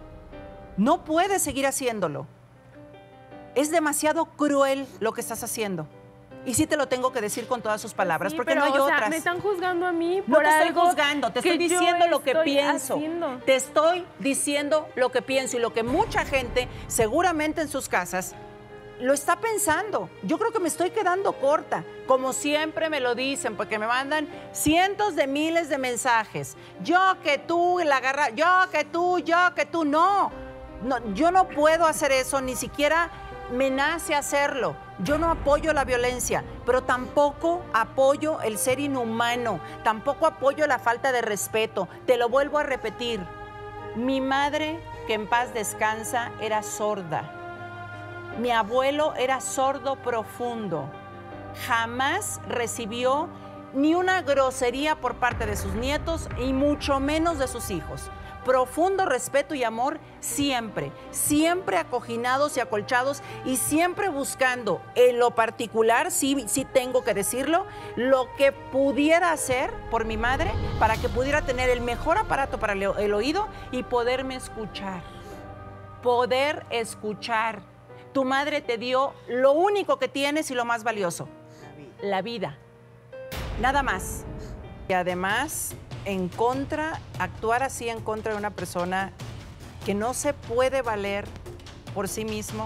No puedes seguir haciéndolo. Es demasiado cruel lo que estás haciendo. Y sí te lo tengo que decir con todas sus palabras, sí, porque pero, no hay o otras. sea, me están juzgando a mí por No te estoy algo juzgando, te estoy que diciendo yo lo que estoy pienso. haciendo. Te estoy diciendo lo que pienso y lo que mucha gente, seguramente en sus casas, lo está pensando. Yo creo que me estoy quedando corta, como siempre me lo dicen, porque me mandan cientos de miles de mensajes. Yo que tú, la agarra, yo que tú, yo que tú, no. no. Yo no puedo hacer eso, ni siquiera me nace hacerlo. Yo no apoyo la violencia, pero tampoco apoyo el ser inhumano, tampoco apoyo la falta de respeto. Te lo vuelvo a repetir. Mi madre, que en paz descansa, era sorda. Mi abuelo era sordo profundo. Jamás recibió ni una grosería por parte de sus nietos y mucho menos de sus hijos. Profundo respeto y amor siempre, siempre acoginados y acolchados y siempre buscando, en lo particular, sí, sí tengo que decirlo, lo que pudiera hacer por mi madre para que pudiera tener el mejor aparato para el, el oído y poderme escuchar. Poder escuchar. Tu madre te dio lo único que tienes y lo más valioso, la vida. Nada más. Y además, en contra, actuar así en contra de una persona que no se puede valer por sí mismo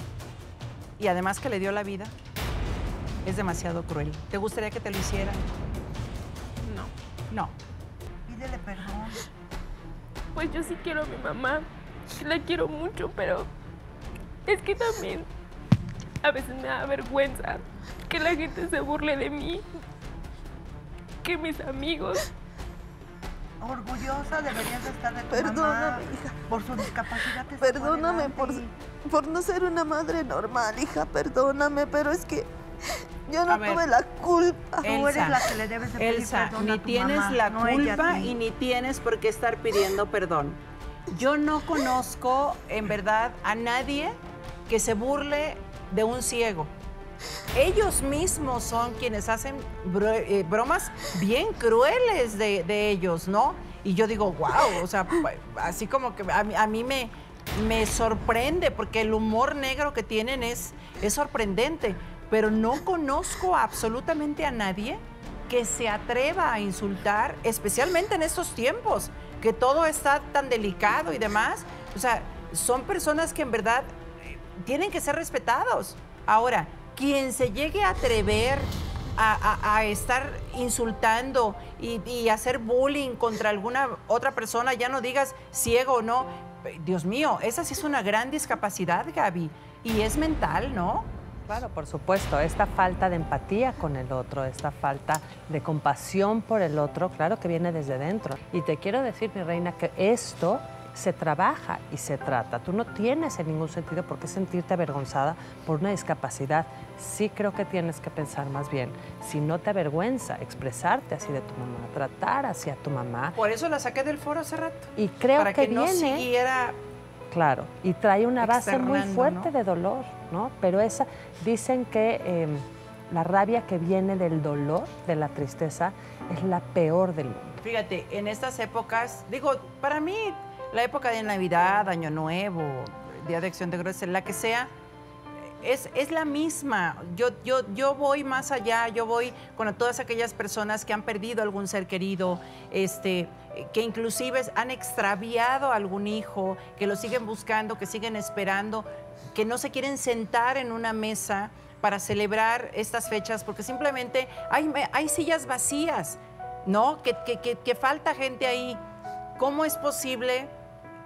y además que le dio la vida, es demasiado cruel. ¿Te gustaría que te lo hicieran? No. No. Pídele perdón. Pues yo sí quiero a mi mamá, la quiero mucho, pero es que también a veces me da vergüenza que la gente se burle de mí, que mis amigos. Orgullosa deberías de estar de tu Perdóname, mamá. hija. Por su discapacidad te sacó Perdóname por, adelante. por no ser una madre normal, hija, perdóname, pero es que yo no A ver, tuve la culpa. Tú eres la que le debes de pedir Elsa, perdón ni a tu tienes mamá, la no ella a culpa ti. y ni tienes por qué estar pidiendo perdón. Yo no conozco, en verdad, a nadie que se burle de un ciego. Ellos mismos son quienes hacen bro, eh, bromas bien crueles de, de ellos, ¿no? Y yo digo, wow, o sea, así como que a mí, a mí me, me sorprende, porque el humor negro que tienen es, es sorprendente, pero no conozco absolutamente a nadie que se atreva a insultar, especialmente en estos tiempos, que todo está tan delicado y demás. O sea, son personas que en verdad tienen que ser respetados. Ahora, quien se llegue a atrever a, a, a estar insultando y, y hacer bullying contra alguna otra persona, ya no digas ciego o no, Dios mío, esa sí es una gran discapacidad, Gaby, y es mental, ¿no? Claro, por supuesto, esta falta de empatía con el otro, esta falta de compasión por el otro, claro que viene desde dentro. Y te quiero decir, mi reina, que esto se trabaja y se trata. Tú no tienes en ningún sentido por qué sentirte avergonzada por una discapacidad. Sí creo que tienes que pensar más bien, si no te avergüenza expresarte así de tu mamá, tratar hacia tu mamá. Por eso la saqué del foro hace rato. Y creo para que, que no viene, siguiera. Claro, y trae una base muy externando, fuerte ¿no? de dolor, ¿no? Pero esa, dicen que eh, la rabia que viene del dolor, de la tristeza, es la peor del mundo. Fíjate, en estas épocas, digo, para mí, la época de Navidad, Año Nuevo, Día de Acción de Gracias, la que sea, es, es la misma. Yo, yo, yo voy más allá, yo voy con todas aquellas personas que han perdido algún ser querido, este, que inclusive han extraviado a algún hijo, que lo siguen buscando, que siguen esperando, que no se quieren sentar en una mesa para celebrar estas fechas, porque simplemente hay, hay sillas vacías, ¿no? Que, que, que, que falta gente ahí. ¿Cómo es posible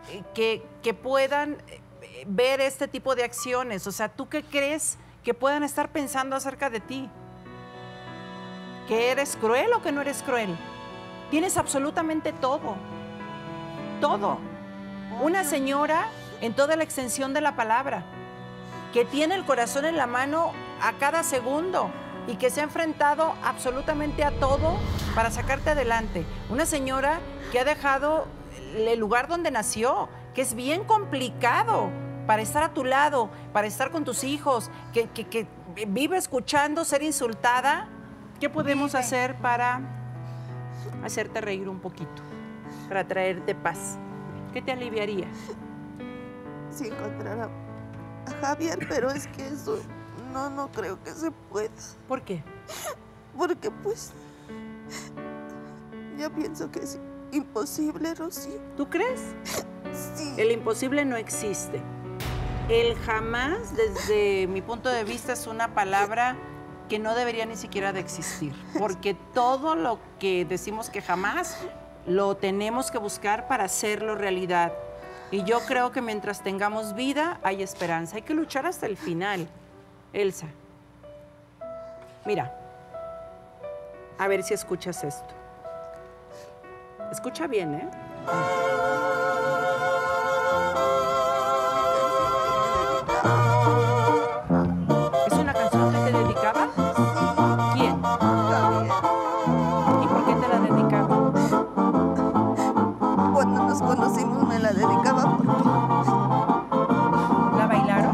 eh, que, que puedan ver este tipo de acciones? O sea, ¿tú qué crees que puedan estar pensando acerca de ti? ¿Que eres cruel o que no eres cruel? Tienes absolutamente todo. Todo. Una señora en toda la extensión de la palabra, que tiene el corazón en la mano a cada segundo y que se ha enfrentado absolutamente a todo para sacarte adelante. Una señora que ha dejado el lugar donde nació, que es bien complicado para estar a tu lado, para estar con tus hijos, que, que, que vive escuchando ser insultada. ¿Qué podemos hacer para hacerte reír un poquito, para traerte paz? ¿Qué te aliviaría? Si encontrara a Javier, pero es que eso no, no creo que se pueda. ¿Por qué? Porque pues yo pienso que es imposible, Rocío. ¿Tú crees? Sí. El imposible no existe. El jamás, desde mi punto de vista, es una palabra que no debería ni siquiera de existir, porque todo lo que decimos que jamás, lo tenemos que buscar para hacerlo realidad. Y yo creo que mientras tengamos vida, hay esperanza. Hay que luchar hasta el final. Elsa, mira, a ver si escuchas esto. Escucha bien, ¿eh? ¿Es una canción que te dedicaba? ¿Quién? Javier. ¿Y por qué te la dedicaba? Cuando nos conocimos me la dedicaba porque... ¿La bailaron?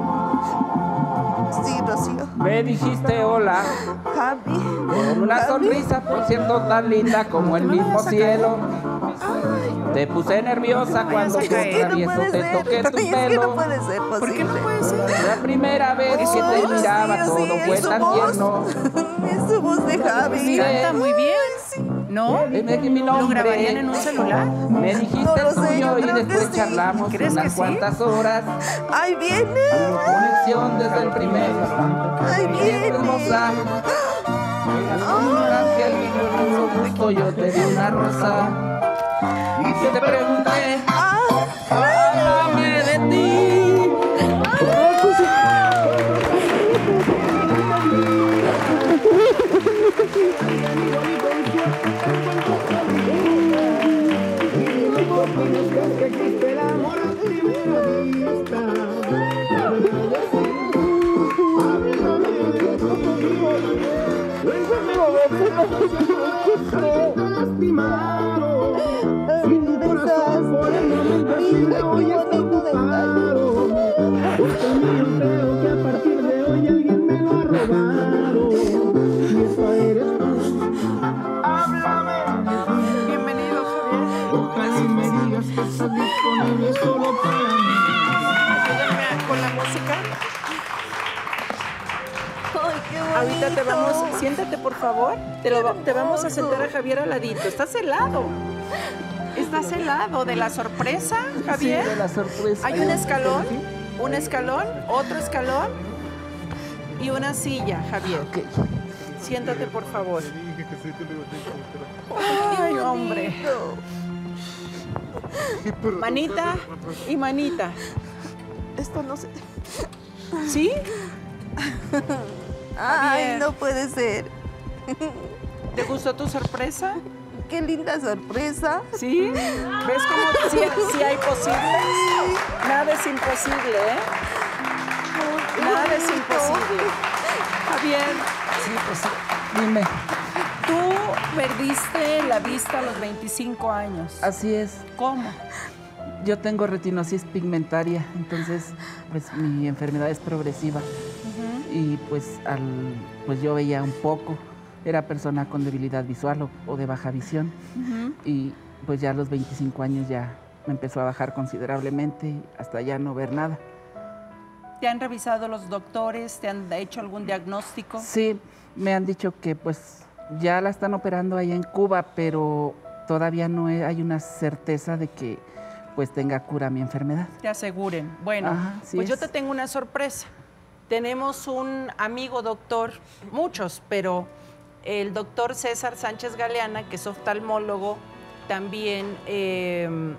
Sí, Rocío. Me dijiste hola, Javi. con una Javi. sonrisa por cierto tan linda como el mismo cielo. Te puse nerviosa cuando Es tu que no travieso puede te ser. toqué tu Ay, es que pelo. no puede ser posible. ¿Por qué no puede ser? La primera vez que te Ay, miraba Rocío, todo sí, fue es su tan voz. tierno. Es su voz de Javi. Sí, Canta muy bien, ¿no? Dime que mi ¿Lo grabarían en nombre. un celular? Me dijiste No lo el sé, tuyo yo y creo que después sí. charlamos ¿Crees unas que sí? cuantas horas. ¡Ahí viene! Hubo conexión desde el primer ¡Ahí viene! hermosa. Un ángel con mucho gusto yo te di una rosa. Y yo te pregunté, háblame de ti. Bienvenido, Javier. Ayúdame a- con la música. ¡Ay, qué bonito! Ahorita te vamos, siéntate por favor. Te, lo, te vamos a sentar a Javier al ladito. Estás helado. Estás helado de la sorpresa, Javier. Sí, de la sorpresa. Hay un escalón, un escalón, otro escalón y una silla, Javier. Ok. Siéntate por favor. Ay, hombre. Manita y manita. Esto no se... ¿Sí? ¡Ay, Javier. no puede ser! ¿Te gustó tu sorpresa? ¡Qué linda sorpresa! ¿Sí? ¿Ves cómo sí, sí hay posibles? Nada es imposible, ¿eh? Nada es imposible. Javier, Sí, pues sí. Dime. tú perdiste la vista a los veinticinco años. Así es. ¿Cómo? Yo tengo retinosis pigmentaria, entonces pues mi enfermedad es progresiva. Y pues, al, pues yo veía un poco, era persona con debilidad visual o, o de baja visión. Ujú. Y pues ya a los veinticinco años ya me empezó a bajar considerablemente hasta ya no ver nada. ¿Te han revisado los doctores? ¿Te han hecho algún diagnóstico? Sí, me han dicho que pues ya la están operando allá en Cuba, pero todavía no hay una certeza de que pues tenga cura mi enfermedad. Te aseguren. Bueno, Ajá, sí pues yo es. te tengo una sorpresa. Tenemos un amigo doctor, muchos, pero el doctor César Sánchez Galeana, que es oftalmólogo, también eh,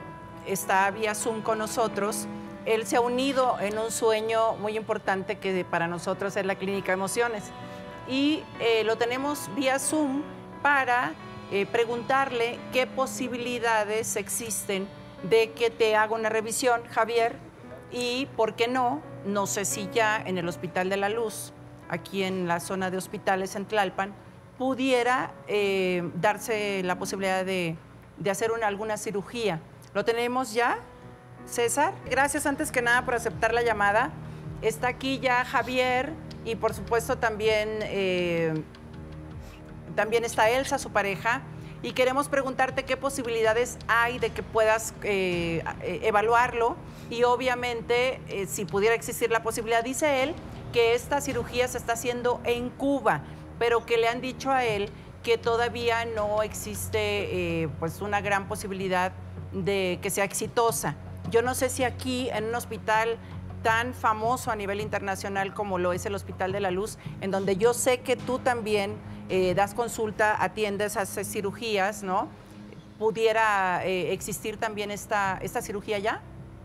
está vía Zoom con nosotros. Él se ha unido en un sueño muy importante que para nosotros es la Clínica de Emociones. Y eh, lo tenemos vía Zoom para eh, preguntarle qué posibilidades existen de que te haga una revisión, Javier, y por qué no, no sé si ya en el Hospital de la Luz, aquí en la zona de hospitales en Tlalpan, pudiera eh, darse la posibilidad de, de hacer una, alguna cirugía. ¿Lo tenemos ya, César? Gracias antes que nada por aceptar la llamada. Está aquí ya Javier y por supuesto también, eh, también está Elsa, su pareja, y queremos preguntarte qué posibilidades hay de que puedas eh, evaluarlo y obviamente eh, si pudiera existir la posibilidad, dice él, que esta cirugía se está haciendo en Cuba, pero que le han dicho a él que todavía no existe eh, pues una gran posibilidad de que sea exitosa. Yo no sé si aquí, en un hospital tan famoso a nivel internacional como lo es el Hospital de la Luz, en donde yo sé que tú también eh, das consulta, atiendes, haces cirugías, ¿no? ¿Pudiera eh, existir también esta, esta cirugía ya?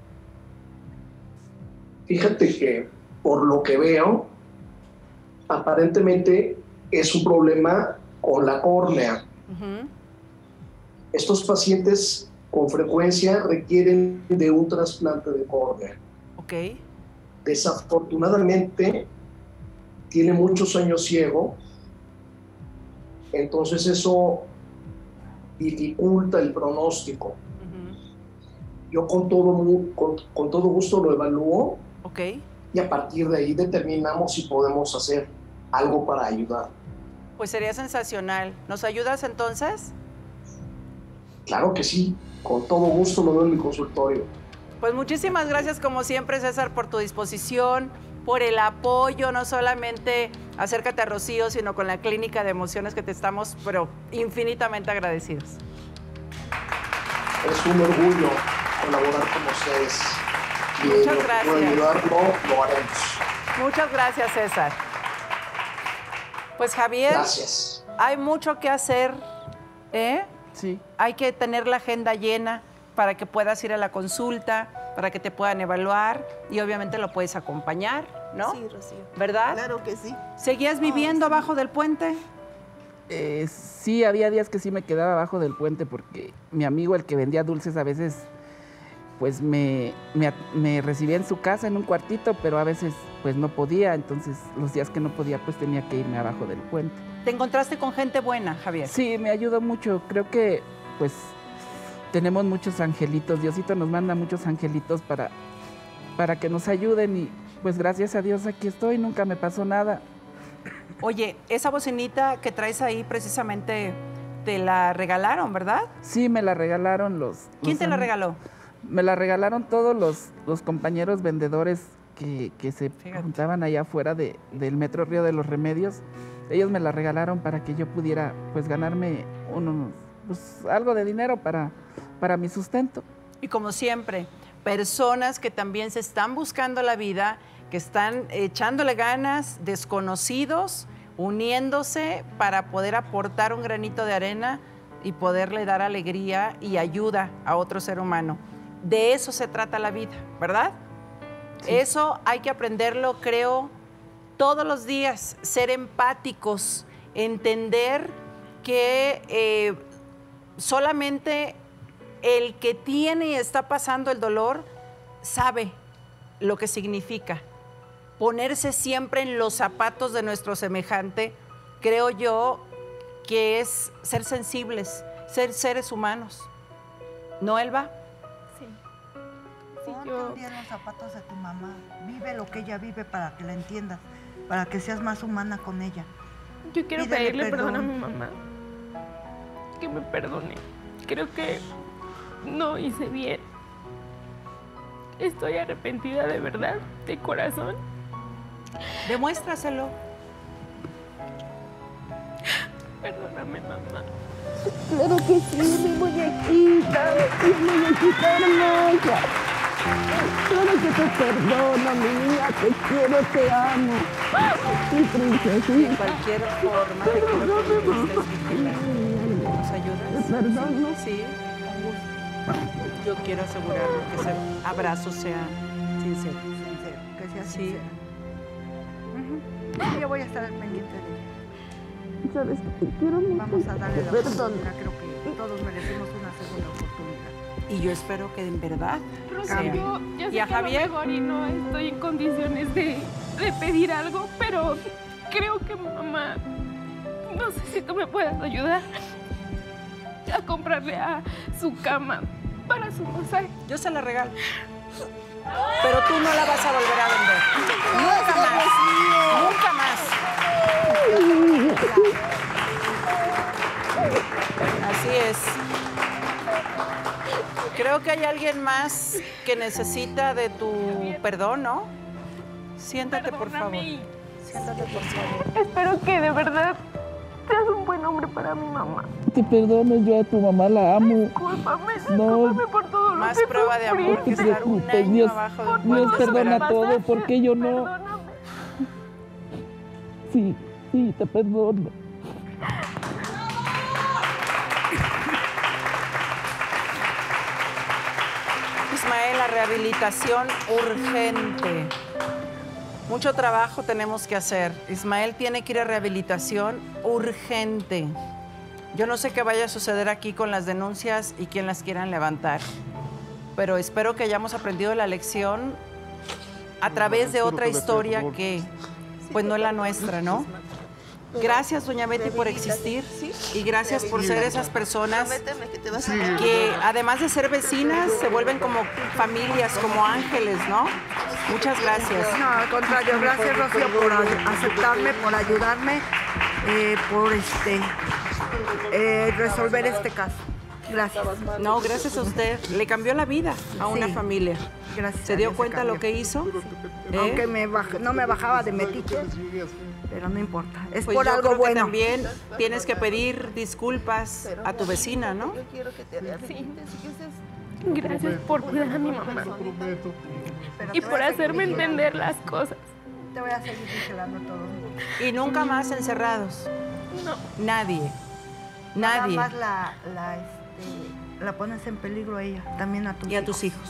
Fíjate que, por lo que veo, aparentemente es un problema con la córnea. Uh-huh. Estos pacientes con frecuencia requieren de un trasplante de córnea. Okay. Desafortunadamente, tiene muchos años ciego, entonces eso dificulta el pronóstico. Uh-huh. Yo con todo, con, con todo gusto lo evalúo. Okay. Y a partir de ahí determinamos si podemos hacer algo para ayudar. Pues sería sensacional. ¿Nos ayudas entonces? Claro que sí, con todo gusto lo veo en mi consultorio. Pues muchísimas gracias como siempre, César, por tu disposición, por el apoyo, no solamente acércate a Rocío, sino con la Clínica de Emociones, que te estamos, pero infinitamente agradecidos. Es un orgullo colaborar con ustedes. Y muchas gracias. Por ayudarlo, lo haremos. Muchas gracias, César. Pues Javier, gracias. Hay mucho que hacer, ¿eh? Sí. Hay que tener la agenda llena para que puedas ir a la consulta, para que te puedan evaluar y obviamente lo puedes acompañar, ¿no? Sí, Rocío. ¿Verdad? Claro que sí. ¿Seguías viviendo oh, sí. abajo del puente? Eh, sí, había días que sí me quedaba abajo del puente porque mi amigo, el que vendía dulces, a veces pues me, me, me recibía en su casa en un cuartito, pero a veces pues no podía, entonces los días que no podía pues tenía que irme abajo del puente. ¿Te encontraste con gente buena, Javier? Sí, me ayudó mucho. Creo que pues tenemos muchos angelitos. Diosito nos manda muchos angelitos para, para que nos ayuden y pues gracias a Dios aquí estoy, nunca me pasó nada. Oye, esa bocinita que traes ahí precisamente te la regalaron, ¿verdad? Sí, me la regalaron los... ¿Quién los te la regaló? Me la regalaron todos los, los compañeros vendedores que, que se Fíjate. juntaban allá afuera de, del Metro Río de los Remedios. Ellos me la regalaron para que yo pudiera pues ganarme unos, pues, algo de dinero para, para mi sustento. Y como siempre, personas que también se están buscando la vida, que están echándole ganas, desconocidos, uniéndose para poder aportar un granito de arena y poderle dar alegría y ayuda a otro ser humano. De eso se trata la vida, ¿verdad? Sí. Eso hay que aprenderlo, creo, todos los días, ser empáticos, entender que eh, solamente el que tiene y está pasando el dolor sabe lo que significa. Ponerse siempre en los zapatos de nuestro semejante, creo yo que es ser sensibles, ser seres humanos. ¿No, Elba? Sí. Sí, yo... Ponte en los zapatos de tu mamá. Vive lo que ella vive para que la entiendas, para que seas más humana con ella. Yo quiero Pídele pedirle perdón. perdón a mi mamá. Que me perdone. Creo que no hice bien. Estoy arrepentida de verdad, de corazón. Demuéstraselo. Perdóname, mamá. Claro que sí, mi muñequita, mi muñequita hermosa. Claro que te perdono, mi niña, te quiero, te amo. Mi princesita. De cualquier forma, te quiero que estés vigilando. ¿Nos ayudas? ¿Te perdono? Sí, con gusto. yo quiero asegurarme que ese abrazo sea sincero. Sincero, que sea Sí. sincero. Ujú. Yo voy a estar al pendiente de ella. Sabes que te quiero mucho. Vamos a darle la Perdón. oportunidad, creo que todos merecemos una segunda oportunidad. Y yo espero que en verdad Rocío, sea. yo ¿Y sé a que a lo Javier? mejor y no estoy en condiciones de, de pedir algo, pero creo que mamá, no sé si tú me puedes ayudar a comprarle a su cama para su masaje. Yo se la regalo. Pero tú no la vas a volver a vender. Nunca más. Nunca más. Así es. Creo que hay alguien más que necesita de tu perdón, ¿no? Siéntate, por favor. Siéntate, por favor. Espero que de verdad seas un buen hombre para mi mamá. Te perdono, yo a tu mamá la amo. Discúlpame, No. discúlpame por todo lo Más que prueba de sufrí. amor que No te estar un preocupes, año Dios, abajo de un Dios puente perdona esperando. todo, porque yo no. Sí, sí, te perdono. Ismael, la rehabilitación urgente. Mucho trabajo tenemos que hacer. Ismael tiene que ir a rehabilitación urgente. Yo no sé qué vaya a suceder aquí con las denuncias y quién las quieran levantar, pero espero que hayamos aprendido la lección a través de otra historia que, pues, no es la nuestra, ¿no? Gracias, doña Betty, por existir y gracias por ser esas personas que, además de ser vecinas, se vuelven como familias, como ángeles, ¿no? Muchas gracias. No, al contrario, gracias, Rocío, por a- aceptarme, por ayudarme, eh, por este eh, resolver este caso. Gracias. No, gracias a usted. Le cambió la vida a una Sí. familia. Gracias. ¿Se a dio Dios cuenta cambió. lo que hizo? ¿Eh? Aunque me baj- no me bajaba de metiche, pero no importa. Es Pues por yo algo creo que bueno. también tienes que pedir disculpas a tu vecina, ¿no? Yo quiero que te rehabilites y que seas Gracias por cuidar a mi mamá Pero y te por voy a seguir hacerme vigilando. entender las cosas. Te voy a seguir vigilando todos. Y nunca más encerrados. No. Nadie. Nada Nadie. más la, la, este, la pones en peligro a ella, también a tus Y a tus hijos.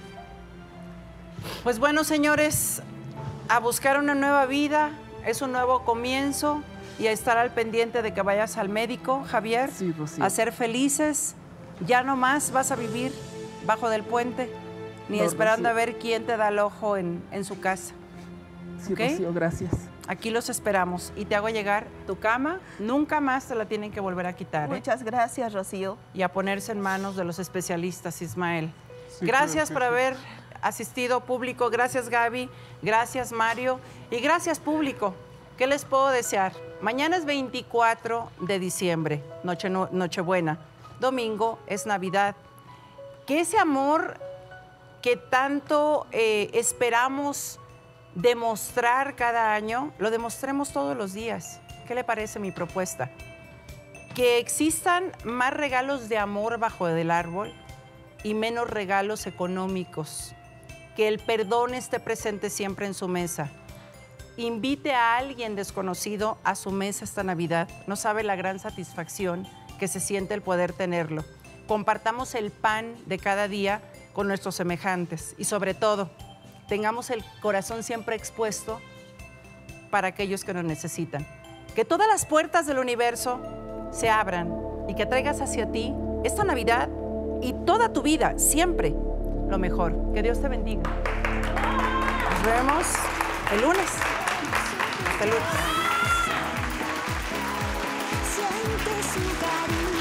Pues bueno, señores, a buscar una nueva vida, es un nuevo comienzo y a estar al pendiente de que vayas al médico, Javier, Sí, Rocío. a ser felices. Ya no más vas a vivir bajo del puente, ni No, esperando Rocío. a ver quién te da el ojo en, en su casa. Sí, ¿Ok? Rocío, gracias. Aquí los esperamos y te hago llegar tu cama. Nunca más te la tienen que volver a quitar, ¿eh? Muchas gracias, Rocío. Y a ponerse en manos de los especialistas, Ismael. Sí, Gracias claro por que sí. haber asistido, público. Gracias, Gaby. Gracias, Mario. Y gracias, público. ¿Qué les puedo desear? Mañana es veinticuatro de diciembre, Noche, Nochebuena. Domingo es Navidad. Que ese amor que tanto eh, esperamos demostrar cada año, lo demostremos todos los días. ¿Qué le parece mi propuesta? Que existan más regalos de amor bajo del árbol y menos regalos económicos. Que el perdón esté presente siempre en su mesa. Invite a alguien desconocido a su mesa esta Navidad. No sabe la gran satisfacción que se siente el poder tenerlo. Compartamos el pan de cada día con nuestros semejantes y sobre todo, tengamos el corazón siempre expuesto para aquellos que nos necesitan. Que todas las puertas del universo se abran y que traigas hacia ti esta Navidad y toda tu vida, siempre, lo mejor. Que Dios te bendiga. Nos vemos el lunes. Hasta el lunes. Siente su cariño.